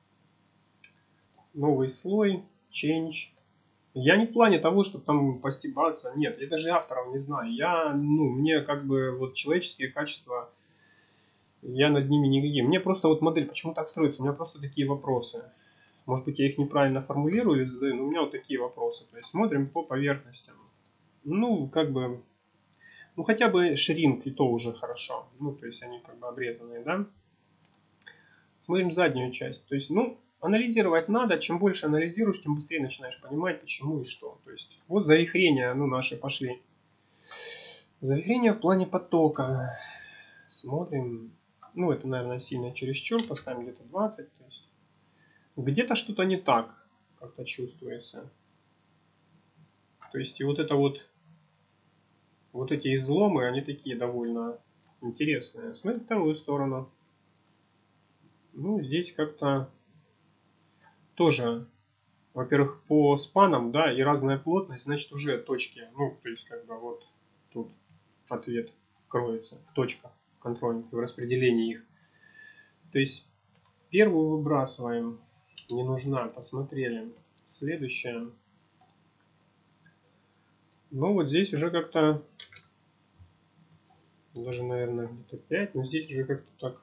Новый слой, change. Я не в плане того, чтобы там постебаться. Нет, я даже авторов не знаю. Я, ну, мне как бы вот человеческие качества, я над ними не гигим. Мне просто вот модель, почему так строится? У меня просто такие вопросы. Может быть, я их неправильно формулирую или задаю, но у меня вот такие вопросы. То есть смотрим по поверхностям. Ну, как бы, ну хотя бы шринк и то уже хорошо. Ну, то есть они как бы обрезанные, да. Смотрим заднюю часть. То есть, ну, анализировать надо. Чем больше анализируешь, тем быстрее начинаешь понимать, почему и что. То есть, вот завихрения, ну, наши пошли. Завихрения в плане потока. Смотрим. Ну, это, наверное, сильно чересчур. Поставим где-то двадцать. То есть, где-то что-то не так, как-то чувствуется. То есть, и вот это вот, вот эти изломы, они такие довольно интересные. Смотрим вторую сторону. Ну, здесь как-то тоже, во-первых, по спанам, да, и разная плотность, значит, уже точки, ну, то есть, как бы вот тут ответ кроется в точках контрольных, в распределении их. То есть, первую выбрасываем, не нужна, посмотрели. Следующая. Ну, вот здесь уже как-то, даже, наверное, где-то пять, но здесь уже как-то так,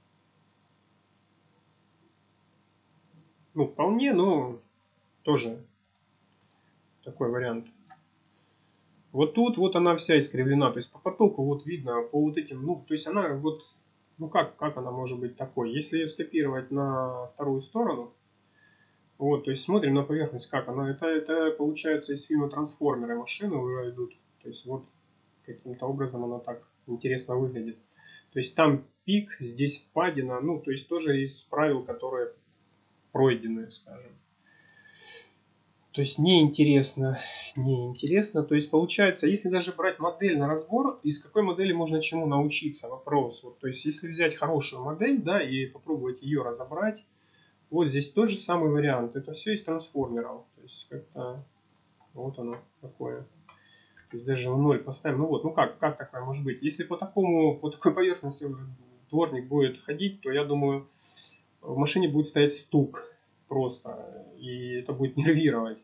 ну, вполне, но тоже такой вариант. Вот тут вот она вся искривлена, то есть по потоку вот видно, по вот этим, ну, то есть она вот, ну как, как она может быть такой? Если ее скопировать на вторую сторону, вот, то есть смотрим на поверхность, как она, это, это получается из фильма «Трансформеры» машины уже идут, то есть вот каким-то образом она так интересно выглядит. То есть там пик, здесь впадина, ну, то есть тоже из правил, которые пройдены, скажем. То есть неинтересно, неинтересно. То есть получается, если даже брать модель на разбор, из какой модели можно чему научиться? Вопрос. Вот, то есть если взять хорошую модель, да, и попробовать ее разобрать, вот здесь тот же самый вариант. Это все из трансформеров. То есть как-то вот оно такое. То есть даже в ноль поставим. Ну вот, ну как, как такое может быть? Если по такому, по такой поверхности дворник будет ходить, то я думаю, в машине будет стоять стук просто. И это будет нервировать.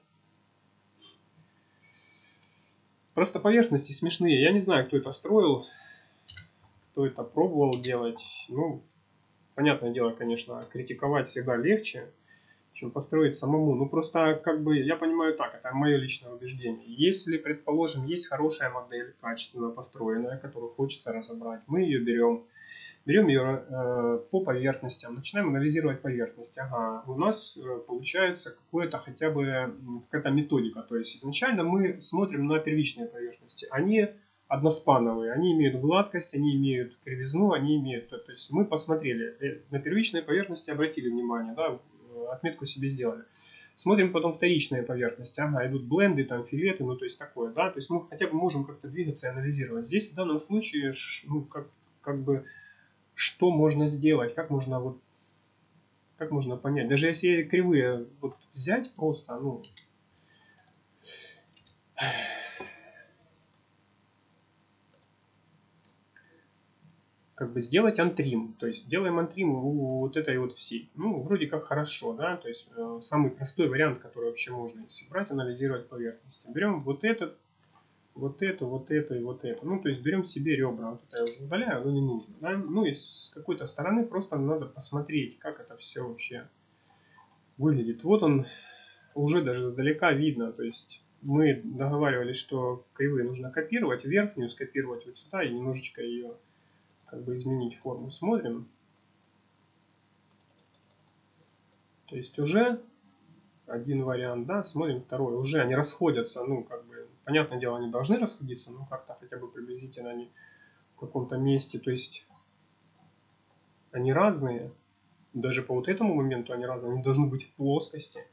Просто поверхности смешные. Я не знаю, кто это строил, кто это пробовал делать. Ну, понятное дело, конечно, критиковать всегда легче, чем построить самому. Ну, просто, как бы, я понимаю так, это мое личное убеждение. Если, предположим, есть хорошая модель, качественно построенная, которую хочется разобрать, мы ее берем. Берем ее э, по поверхностям, начинаем анализировать поверхность. Ага, у нас э, получается какое-то хотя бы какая-то методика. То есть изначально мы смотрим на первичные поверхности. Они односпановые. Они имеют гладкость, они имеют кривизну, они имеют... То есть мы посмотрели, на первичной поверхности обратили внимание, да, отметку себе сделали. Смотрим потом вторичные поверхности. Ага, идут бленды, там филеты, ну то есть такое, да. То есть мы хотя бы можем как-то двигаться и анализировать. Здесь в данном случае, ну как, как бы, что можно сделать, как можно вот, как можно понять. Даже если кривые вот взять просто, ну... как бы сделать антрим, то есть делаем антрим у вот этой вот всей. Ну, вроде как хорошо, да, то есть э, самый простой вариант, который вообще можно, если брать, анализировать поверхности. Берем вот этот, вот это, вот это и вот это. Ну, то есть берем себе ребра, вот это я уже удаляю, оно не нужно, да. Ну, и с какой-то стороны просто надо посмотреть, как это все вообще выглядит. Вот он уже даже издалека видно, то есть мы договаривались, что кривые нужно копировать, верхнюю скопировать вот сюда и немножечко ее как бы изменить форму. Смотрим. То есть уже один вариант, да, смотрим второй. Уже они расходятся, ну, как бы, понятное дело, они должны расходиться, но как-то хотя бы приблизительно они в каком-то месте, то есть они разные. Даже по вот этому моменту они разные, они должны быть в плоскости.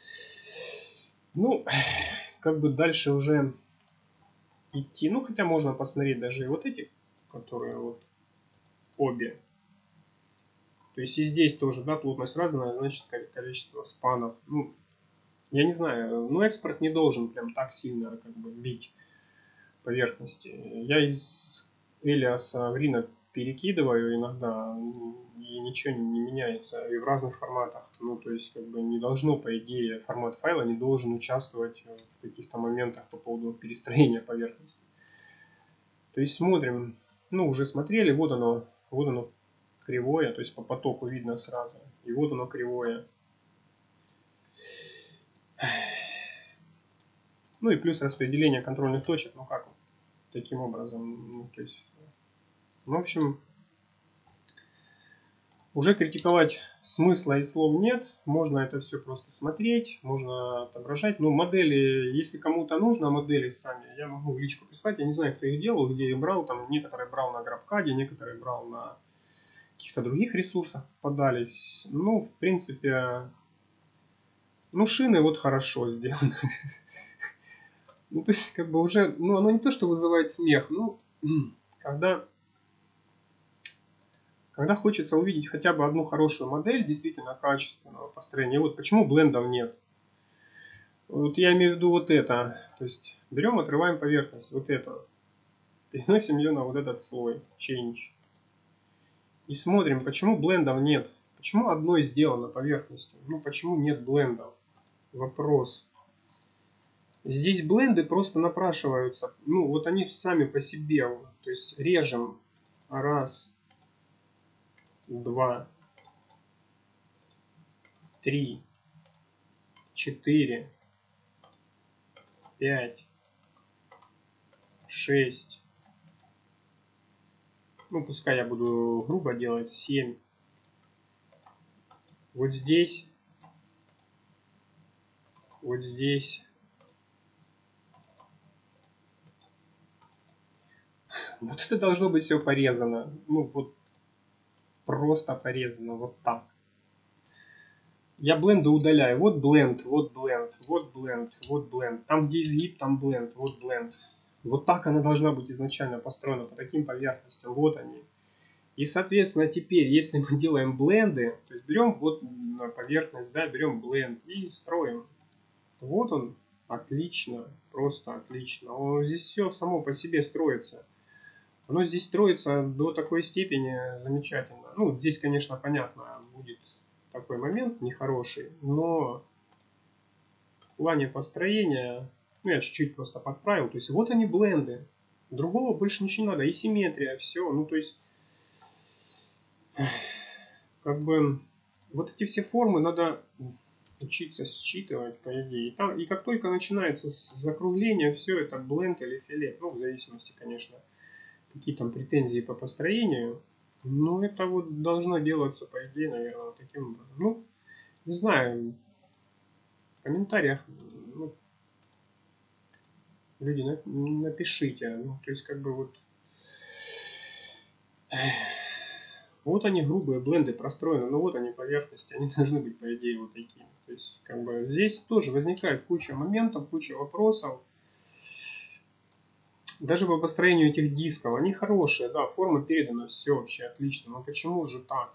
Ну, как бы дальше уже идти, ну, хотя можно посмотреть даже и вот эти, которые вот обе. То есть и здесь тоже, да, плотность разная, значит количество спанов. Ну, я не знаю, но экспорт не должен прям так сильно как бы бить поверхности. Я из Элиаса в Rhino перекидываю иногда, и ничего не меняется, и в разных форматах. Ну, то есть, как бы не должно, по идее, формат файла не должен участвовать в каких-то моментах по поводу перестроения поверхности. То есть смотрим, ну, уже смотрели, вот оно, вот оно кривое, то есть по потоку видно сразу. И вот оно кривое. Ну и плюс распределение контрольных точек, ну как, таким образом, ну, то есть, ну, в общем, уже критиковать смысла и слов нет, можно это все просто смотреть, можно отображать. Ну, модели, если кому-то нужно модели сами, я могу в личку прислать, я не знаю, кто их делал, где их брал, там некоторые брал на GrabCAD, некоторые брал на каких-то других ресурсах подались. Ну, в принципе, ну, шины вот хорошо сделаны. Ну, то есть, как бы уже, ну, оно не то, что вызывает смех, ну, когда, когда хочется увидеть хотя бы одну хорошую модель, действительно качественного построения, вот почему блендов нет. Вот я имею в виду вот это, то есть, берем, отрываем поверхность, вот это, переносим ее на вот этот слой, change. И смотрим, почему блендов нет, почему одно сделано поверхностью, ну, почему нет блендов. Вопрос. Здесь бленды просто напрашиваются. Ну, вот они сами по себе. То есть режем. Раз. Два. Три. Четыре. Пять. Шесть. Ну, пускай я буду грубо делать. Семь. Вот здесь. Вот здесь. Вот это должно быть все порезано. Ну, вот просто порезано. Вот так. Я бленды удаляю. Вот бленд, вот бленд, вот бленд, вот бленд. Там, где изгиб, там бленд, вот бленд. Вот так она должна быть изначально построена, по таким поверхностям. Вот они. И, соответственно, теперь, если мы делаем бленды, то есть берем вот на поверхность, да, берем бленд и строим. Вот он. Отлично. Просто отлично. Он, здесь все само по себе строится. Оно здесь строится до такой степени замечательно. Ну, здесь, конечно, понятно, будет такой момент нехороший, но в плане построения, ну, я чуть-чуть просто подправил, то есть вот они бленды, другого больше ничего не надо, и симметрия, все, ну, то есть, как бы, вот эти все формы надо учиться считывать, по идее, и, там, и как только начинается с закругления, все это бленд или филет, ну, в зависимости, конечно, какие там претензии по построению, но это вот должно делаться, по идее, наверное, таким образом. Ну, не знаю, в комментариях, ну, Люди, напишите. Ну, то есть, как бы вот... Вот они, грубые бленды простроены, но вот они поверхности, они должны быть, по идее, вот такими. То есть, как бы, здесь тоже возникает куча моментов, куча вопросов. Даже по построению этих дисков, они хорошие, да, форма передана, все вообще отлично, но почему же так?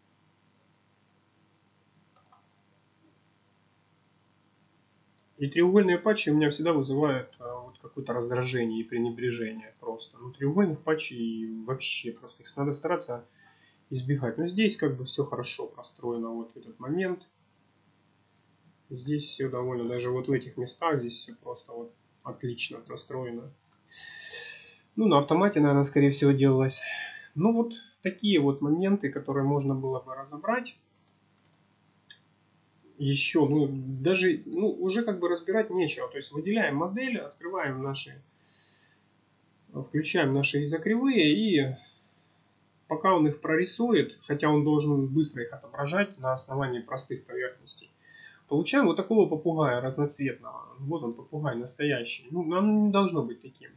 И треугольные патчи у меня всегда вызывают а, вот какое-то раздражение и пренебрежение просто. Ну, треугольных патчей вообще просто их надо стараться избегать. Но здесь как бы все хорошо простроено, вот этот момент. Здесь все довольно, даже вот в этих местах здесь все просто вот отлично простроено. Ну, на автомате, наверное, скорее всего делалось. Ну, вот такие вот моменты, которые можно было бы разобрать. Еще, ну, даже, ну, уже как бы разбирать нечего. То есть выделяем модели, открываем наши, включаем наши изокривые, и пока он их прорисует, хотя он должен быстро их отображать на основании простых поверхностей, получаем вот такого попугая разноцветного. Вот он, попугай настоящий. Ну, нам не должно быть таким.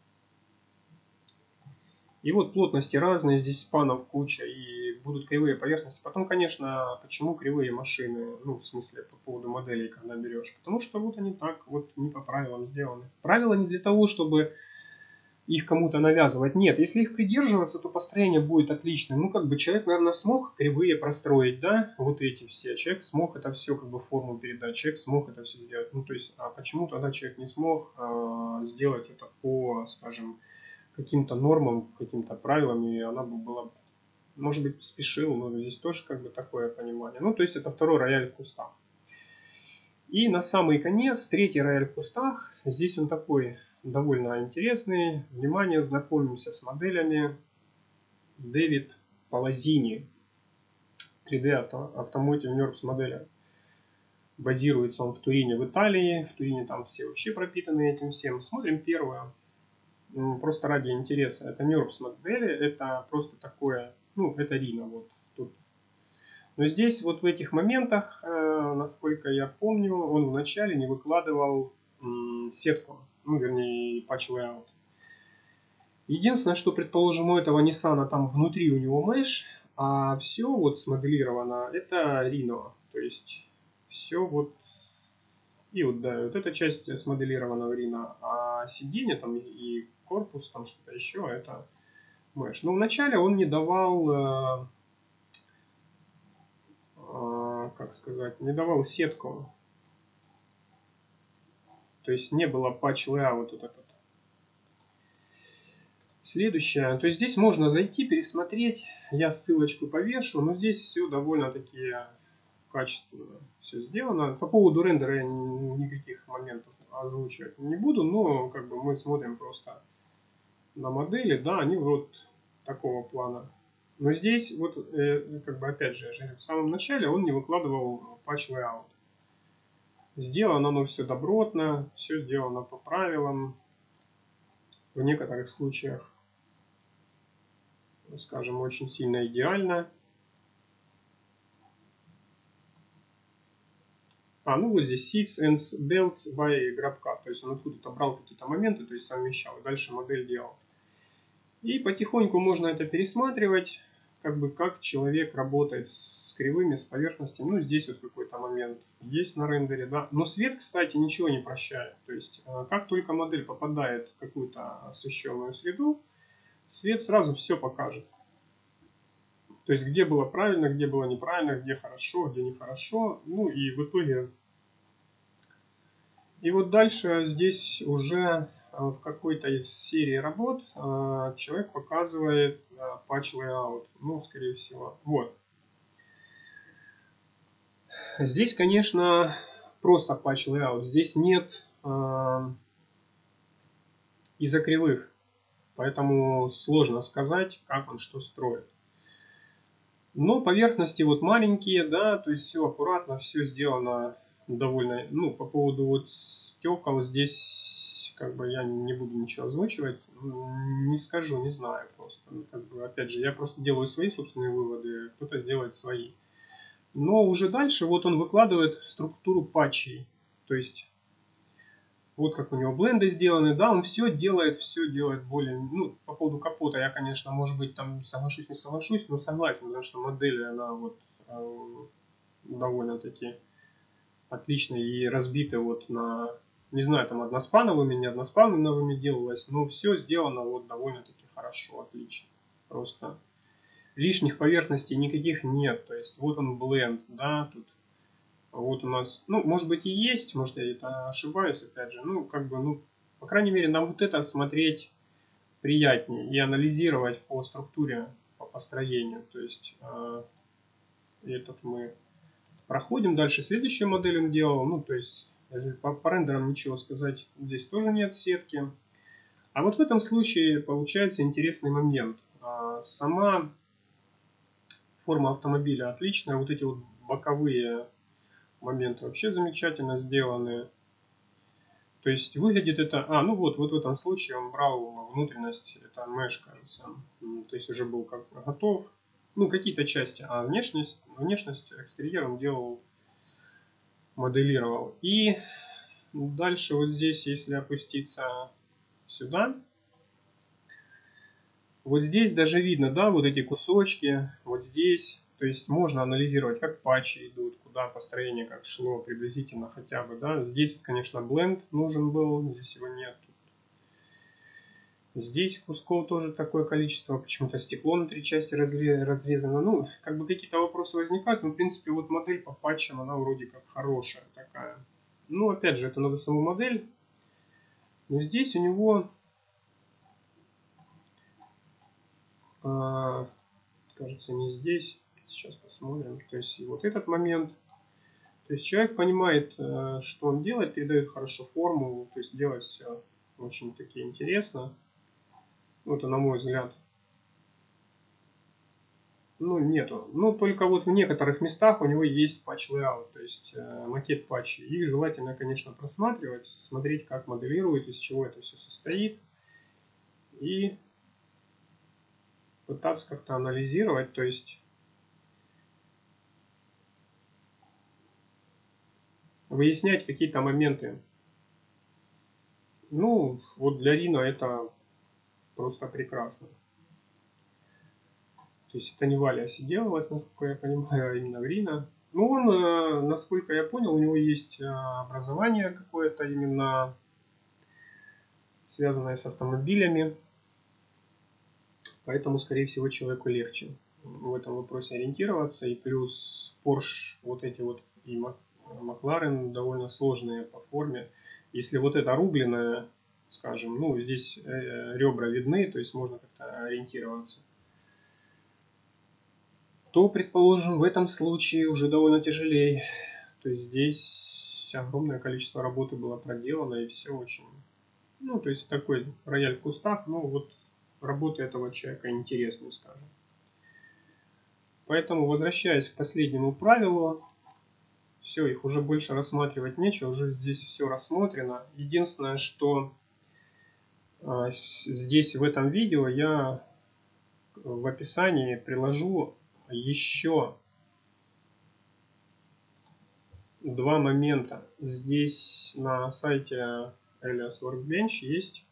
И вот плотности разные, здесь спанов куча, и будут кривые поверхности. Потом, конечно, почему кривые машины, ну, в смысле, по поводу моделей, когда берешь. Потому что вот они так, вот не по правилам сделаны. Правила не для того, чтобы их кому-то навязывать. Нет, если их придерживаться, то построение будет отличным. Ну, как бы человек, наверное, смог кривые простроить, да, вот эти все. Человек смог это все, как бы, форму передать. Человек смог это все сделать. Ну, то есть, а почему тогда человек не смог а, сделать это по, скажем, каким-то нормам, каким-то правилам, и она бы была, может быть, спешил, но здесь тоже как бы такое понимание. Ну, то есть это второй рояль в кустах. И на самый конец, третий рояль в кустах. Здесь он такой довольно интересный. Внимание, знакомимся с моделями. Дэвид Палазини. три дэ Automotive Nerves моделя. Базируется он в Турине, в Италии. В Турине там все вообще пропитаны этим всем. Смотрим первую. Просто ради интереса. Это Nerves модели, это просто такое, ну, это Rhino вот тут. Но здесь вот в этих моментах, э, насколько я помню, он вначале не выкладывал м, сетку, ну, вернее, patch layout. Единственное, что, предположим, у этого Nissan там внутри у него mesh, а все вот смоделировано, это Rhino. То есть все вот. И вот, да, вот эта часть смоделирована в Rhino, а сиденье там и корпус, там что-то еще, это mesh. Но вначале он не давал, э, э, как сказать, не давал сетку. То есть не было patch layout вот этот. Следующее, то есть здесь можно зайти, пересмотреть, я ссылочку повешу, но здесь все довольно-таки качественно все сделано. По поводу рендера я никаких моментов озвучивать не буду, но как бы мы смотрим просто на модели, да, они вот такого плана. Но здесь вот, э, как бы опять же, в самом начале он не выкладывал patch layout. Сделано оно все добротно, все сделано по правилам. В некоторых случаях, скажем, очень сильно идеально. А, ну вот здесь Seats and Belts by GrabCAD. То есть он откуда-то брал какие-то моменты, то есть совмещал, и дальше модель делал. И потихоньку можно это пересматривать, как бы как человек работает с кривыми, с поверхностями. Ну, здесь вот какой-то момент есть на рендере, да. Но свет, кстати, ничего не прощает. То есть, как только модель попадает в какую-то освещенную среду, свет сразу все покажет. То есть, где было правильно, где было неправильно, где хорошо, где нехорошо. Ну, и в итоге... И вот дальше здесь уже в какой-то из серий работ человек показывает patch layout. Ну, скорее всего. Вот. Здесь, конечно, просто patch layout. Здесь нет изокривых. Поэтому сложно сказать, как он что строит. Но поверхности вот маленькие, да, то есть все аккуратно, все сделано довольно, ну, по поводу вот стекол здесь, как бы, я не буду ничего озвучивать, не скажу, не знаю просто, как бы, опять же, я просто делаю свои собственные выводы, кто-то сделает свои. Но уже дальше вот он выкладывает структуру патчей, то есть Вот как у него бленды сделаны, да, он все делает, все делает более, ну, по поводу капота я, конечно, может быть, там соглашусь, не соглашусь, но согласен, потому что модель, она вот э, довольно-таки отличная и разбита вот на, не знаю, там односпановыми, не односпановыми делалось, но все сделано вот довольно-таки хорошо, отлично, просто лишних поверхностей никаких нет, то есть вот он бленд, да, тут. Вот у нас, ну, может быть и есть, может я это ошибаюсь, опять же, ну, как бы, ну, по крайней мере, нам вот это смотреть приятнее и анализировать по структуре, по построению. То есть, э, этот мы проходим дальше. Следующую модель он делал, ну, то есть, даже по, по рендерам ничего сказать, здесь тоже нет сетки. А вот в этом случае получается интересный момент. А, сама форма автомобиля отличная, вот эти вот боковые моменты вообще замечательно сделаны. То есть выглядит это... А, ну вот, вот в этом случае он брал внутренность, это mesh, кажется. То есть уже был как готов. Ну, какие-то части. А внешность, внешность экстерьер он делал, моделировал. И дальше вот здесь, если опуститься сюда, вот здесь даже видно, да, вот эти кусочки, вот здесь. То есть можно анализировать, как патчи идут, куда построение как шло приблизительно хотя бы, да. Здесь, конечно, бленд нужен был, здесь его нет. Здесь кусков тоже такое количество, почему-то стекло на три части разрезано. Ну, как бы какие-то вопросы возникают, но в принципе вот модель по патчам, она вроде как хорошая такая. Ну, опять же, это надо саму модель. Но здесь у него... Кажется, не здесь. Сейчас посмотрим. То есть вот этот момент. То есть человек понимает, что он делает, передает хорошо форму. То есть делать все очень таки интересно. Вот, на мой взгляд. Ну, нету. Ну, только вот в некоторых местах у него есть патч layout, то есть э, макет патчей. Их желательно, конечно, просматривать, смотреть, как моделирует, из чего это все состоит. И пытаться как-то анализировать, то есть выяснять какие-то моменты. Ну, вот для Rhino это просто прекрасно. То есть это не Валя делалась, насколько я понимаю, а именно в Rhino. Ну, он, насколько я понял, у него есть образование какое-то именно связанное с автомобилями. Поэтому, скорее всего, человеку легче в этом вопросе ориентироваться. И плюс Porsche, вот эти вот и McLaren довольно сложные по форме. Если вот это рубленое, скажем, ну, здесь ребра видны, то есть можно как-то ориентироваться, то, предположим, в этом случае уже довольно тяжелее. То есть здесь огромное количество работы было проделано, и все очень... Ну, то есть такой рояль в кустах, ну, вот работа этого человека интересная, скажем. Поэтому, возвращаясь к последнему правилу, все, их уже больше рассматривать нечего, уже здесь все рассмотрено. Единственное, что э, здесь в этом видео я в описании приложу еще два момента. Здесь на сайте Alias Workbench есть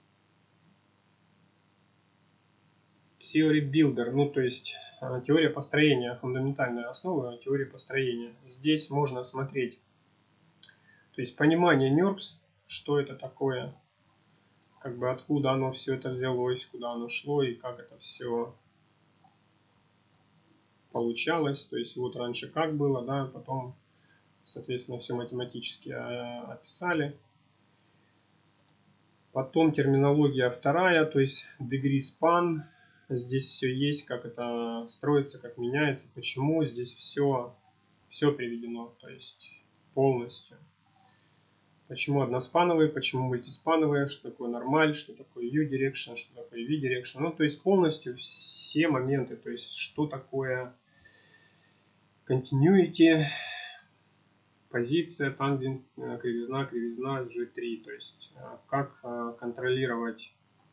Theory Builder, ну то есть теория построения, фундаментальная основа теории построения. Здесь можно смотреть, то есть понимание нерпс, что это такое, как бы откуда оно все это взялось, куда оно шло и как это все получалось. То есть вот раньше как было, да, потом, соответственно, все математически описали. Потом терминология вторая, то есть degree span. Здесь все есть, как это строится, как меняется, почему. Здесь все, все приведено, то есть полностью. Почему односпановые, почему мультиспановые, что такое нормаль, что такое U-direction, что такое V-direction. Ну, то есть полностью все моменты, то есть что такое continuity, позиция, тангент, кривизна, кривизна, джи три. То есть как контролировать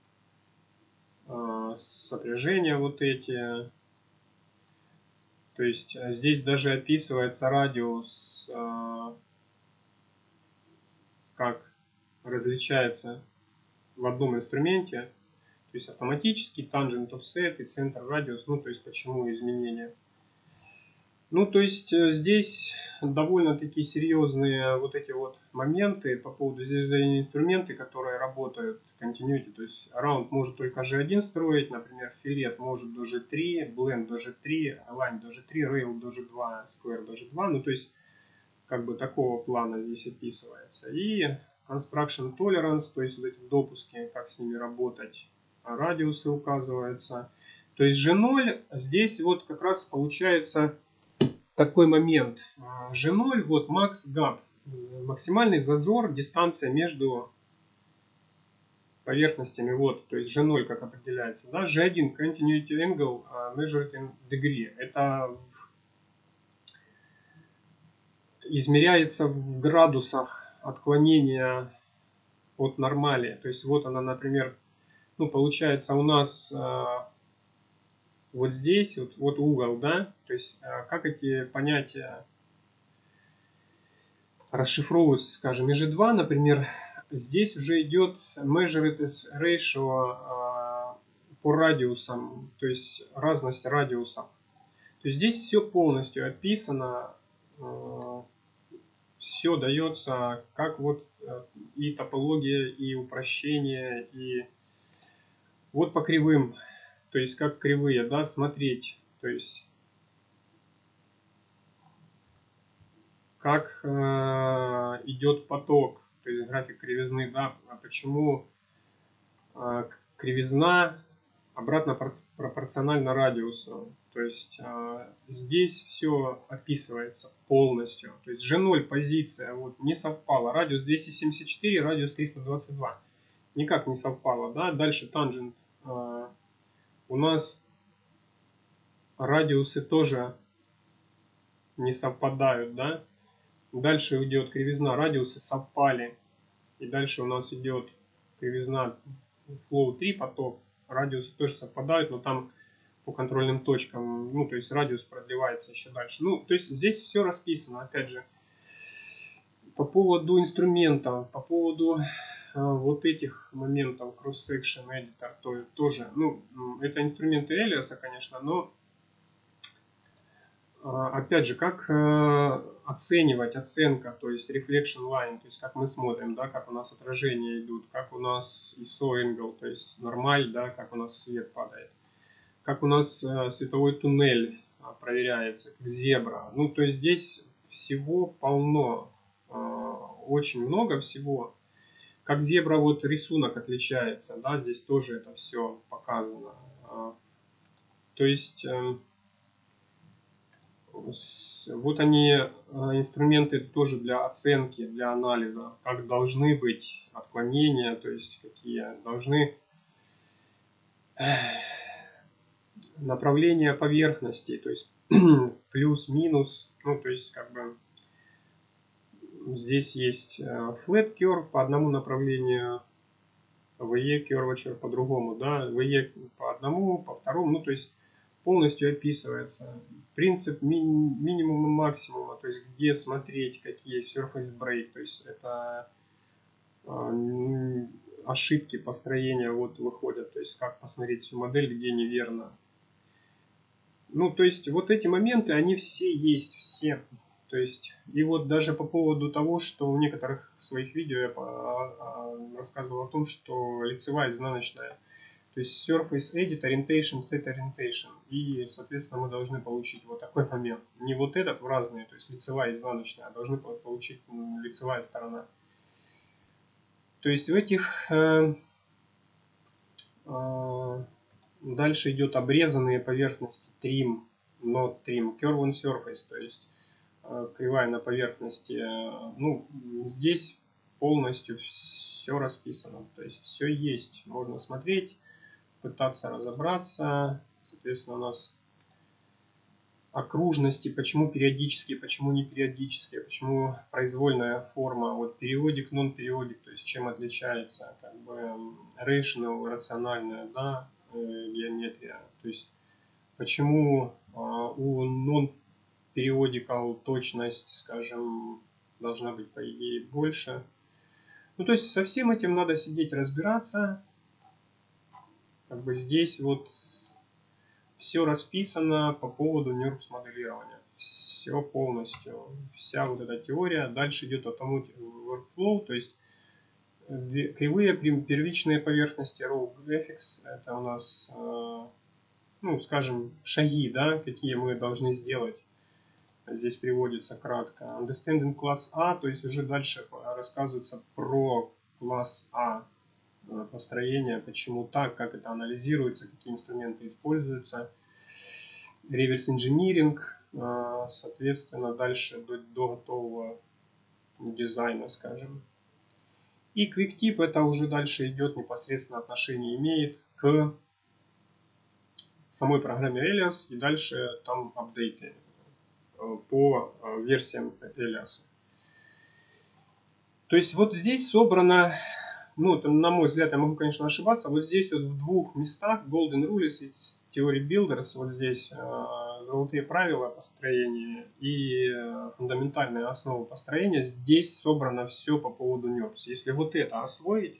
сопряжения вот эти. То есть здесь даже описывается радиус, как различается в одном инструменте, то есть автоматически tangent offset и center radius, ну то есть почему изменения. Ну то есть здесь довольно-таки серьезные вот эти вот моменты по поводу, здесь же инструменты, которые работают continuity, то есть round может только джи один строить, например, fillet может до джи три, blend до джи три, align до джи три, rail до джи два, square до джи два, ну то есть как бы такого плана здесь описывается. И construction tolerance, то есть вот эти допуски, как с ними работать, радиусы указываются. То есть джи ноль здесь вот как раз получается такой момент. джи ноль, вот max gap, максимальный зазор, дистанция между поверхностями, вот, то есть джи ноль как определяется, да, джи один continuity angle measured in degree, это измеряется в градусах отклонения от нормали. То есть вот она, например, ну получается у нас э, вот здесь, вот, вот угол, да, то есть э, как эти понятия расшифровываются, скажем, и джи два, например, здесь уже идет measured as ratio э, по радиусам, то есть разность радиусов. То есть здесь все полностью описано, э, все дается, как вот и топология, и упрощение, и вот по кривым, то есть как кривые, да, смотреть, то есть как э, идет поток, то есть график кривизны, да, а почему э, кривизна обратно пропорциональна радиусу. То есть э, здесь все описывается полностью. То есть джи ноль позиция вот, не совпала. Радиус двести семьдесят четыре, радиус триста двадцать два. Никак не совпало. Да? Дальше tangent. Э, у нас радиусы тоже не совпадают. Да? Дальше идет кривизна. Радиусы совпали. И дальше у нас идет кривизна flow три поток. Радиусы тоже совпадают, но там по контрольным точкам, ну, то есть радиус продлевается еще дальше. Ну, то есть здесь все расписано, опять же. По поводу инструмента, по поводу э, вот этих моментов cross-section editor, то, тоже, ну, это инструменты Элиаса, конечно, но э, опять же, как э, оценивать, оценка, то есть reflection line, то есть как мы смотрим, да, как у нас отражения идут, как у нас ай эс о angle, то есть нормаль, да, как у нас свет падает. Как у нас э, световой туннель э, проверяется, как зебра. Ну, то есть здесь всего полно, э, очень много всего. Как зебра, вот рисунок отличается, да, здесь тоже это все показано. Э, то есть э, с, вот они, э, инструменты тоже для оценки, для анализа, как должны быть отклонения, то есть какие должны... Направление поверхности, то есть плюс-минус, ну то есть как бы здесь есть flat curve по одному направлению, ви и curvature по другому, да, ви по одному, по второму, ну то есть полностью описывается принцип ми минимума максимума, то есть где смотреть, какие surface break, то есть это э, ошибки построения вот выходят, то есть как посмотреть всю модель, где неверно. Ну, то есть, вот эти моменты, они все есть, все. То есть, и вот даже по поводу того, что в некоторых своих видео я рассказывал о том, что лицевая изнаночная. То есть, surface edit, orientation, set orientation. И, соответственно, мы должны получить вот такой момент. Не вот этот в разные, то есть, лицевая и изнаночная, а должны получить лицевая сторона. То есть, в этих... Э, э, Дальше идет обрезанные поверхности, trim, not trim, curve on surface, то есть э, кривая на поверхности. Ну, здесь полностью все расписано, то есть все есть. Можно смотреть, пытаться разобраться. Соответственно, у нас окружности, почему периодические, почему не периодические, почему произвольная форма, вот периодик, non-периодик, то есть чем отличается, как бы rational, рациональная, да, геометрия. То есть почему э, у non-periodical точность, скажем, должна быть по идее больше. Ну, то есть со всем этим надо сидеть, разбираться. Как бы здесь вот все расписано по поводу нюрбс моделирования. Все полностью. Вся вот эта теория. Дальше идет Automotive Workflow, то есть кривые первичные поверхности, Raw Graphics, это у нас, ну, скажем, шаги, да, какие мы должны сделать. Здесь приводится кратко. Understanding класс А, то есть уже дальше рассказывается про класс А, построение, почему так, как это анализируется, какие инструменты используются. Reverse Engineering, соответственно, дальше до, до готового дизайна, скажем. И Quick Tip это уже дальше идет, непосредственно отношение имеет к самой программе Alias, и дальше там апдейты по версиям Alias. То есть вот здесь собрано, ну, там, на мой взгляд, я могу, конечно, ошибаться, вот здесь вот в двух местах Golden Rules и Theory Builders, вот здесь э, золотые правила построения и э, фундаментальные основы построения, здесь собрано все по поводу нюрбс. Если вот это освоить,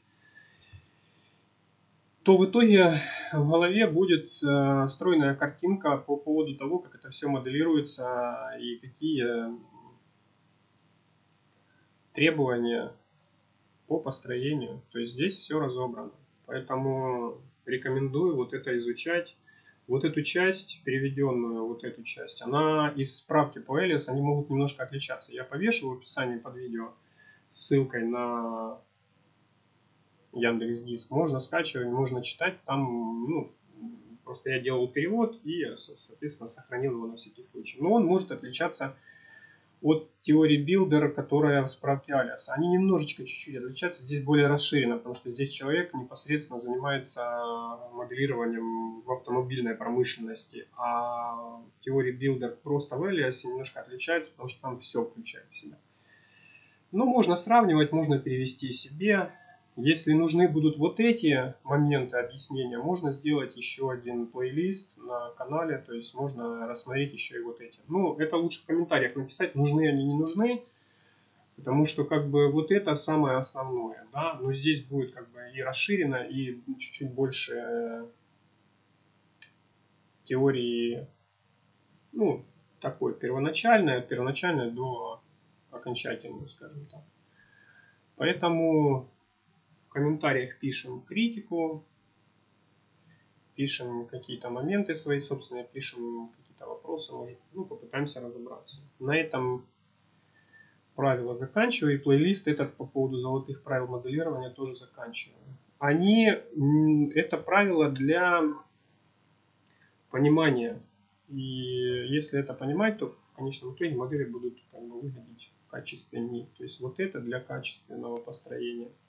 то в итоге в голове будет э, стройная картинка по поводу того, как это все моделируется и какие требования по построению. То есть здесь все разобрано. Поэтому рекомендую вот это изучать. Вот эту часть, переведенную вот эту часть, она из справки по Alias, они могут немножко отличаться. Я повешу в описании под видео ссылкой на Яндекс.Диск. Можно скачивать, можно читать. Там, ну, просто я делал перевод и, соответственно, сохранил его на всякий случай. Но он может отличаться от теории Builder, которая в справке Alias. Они немножечко чуть-чуть отличаются. Здесь более расширено, потому что здесь человек непосредственно занимается моделированием в автомобильной промышленности. А теория Builder просто в Alias немножко отличается, потому что там все включает в себя. Но можно сравнивать, можно перевести себе. Если нужны будут вот эти моменты объяснения, можно сделать еще один плейлист на канале, то есть можно рассмотреть еще и вот эти. Ну, это лучше в комментариях написать, нужны они, не нужны, потому что как бы вот это самое основное, да, но здесь будет как бы и расширено, и чуть-чуть больше теории, ну, такой первоначальной, от первоначальной до окончательной, скажем так. Поэтому в комментариях пишем критику, пишем какие-то моменты свои собственные, пишем какие-то вопросы, может, ну, попытаемся разобраться. На этом правила заканчиваю, и плейлист этот по поводу золотых правил моделирования тоже заканчиваю. Они, это правила для понимания, и если это понимать, то в конечном итоге модели будут как бы выглядеть качественнее. То есть вот это для качественного построения.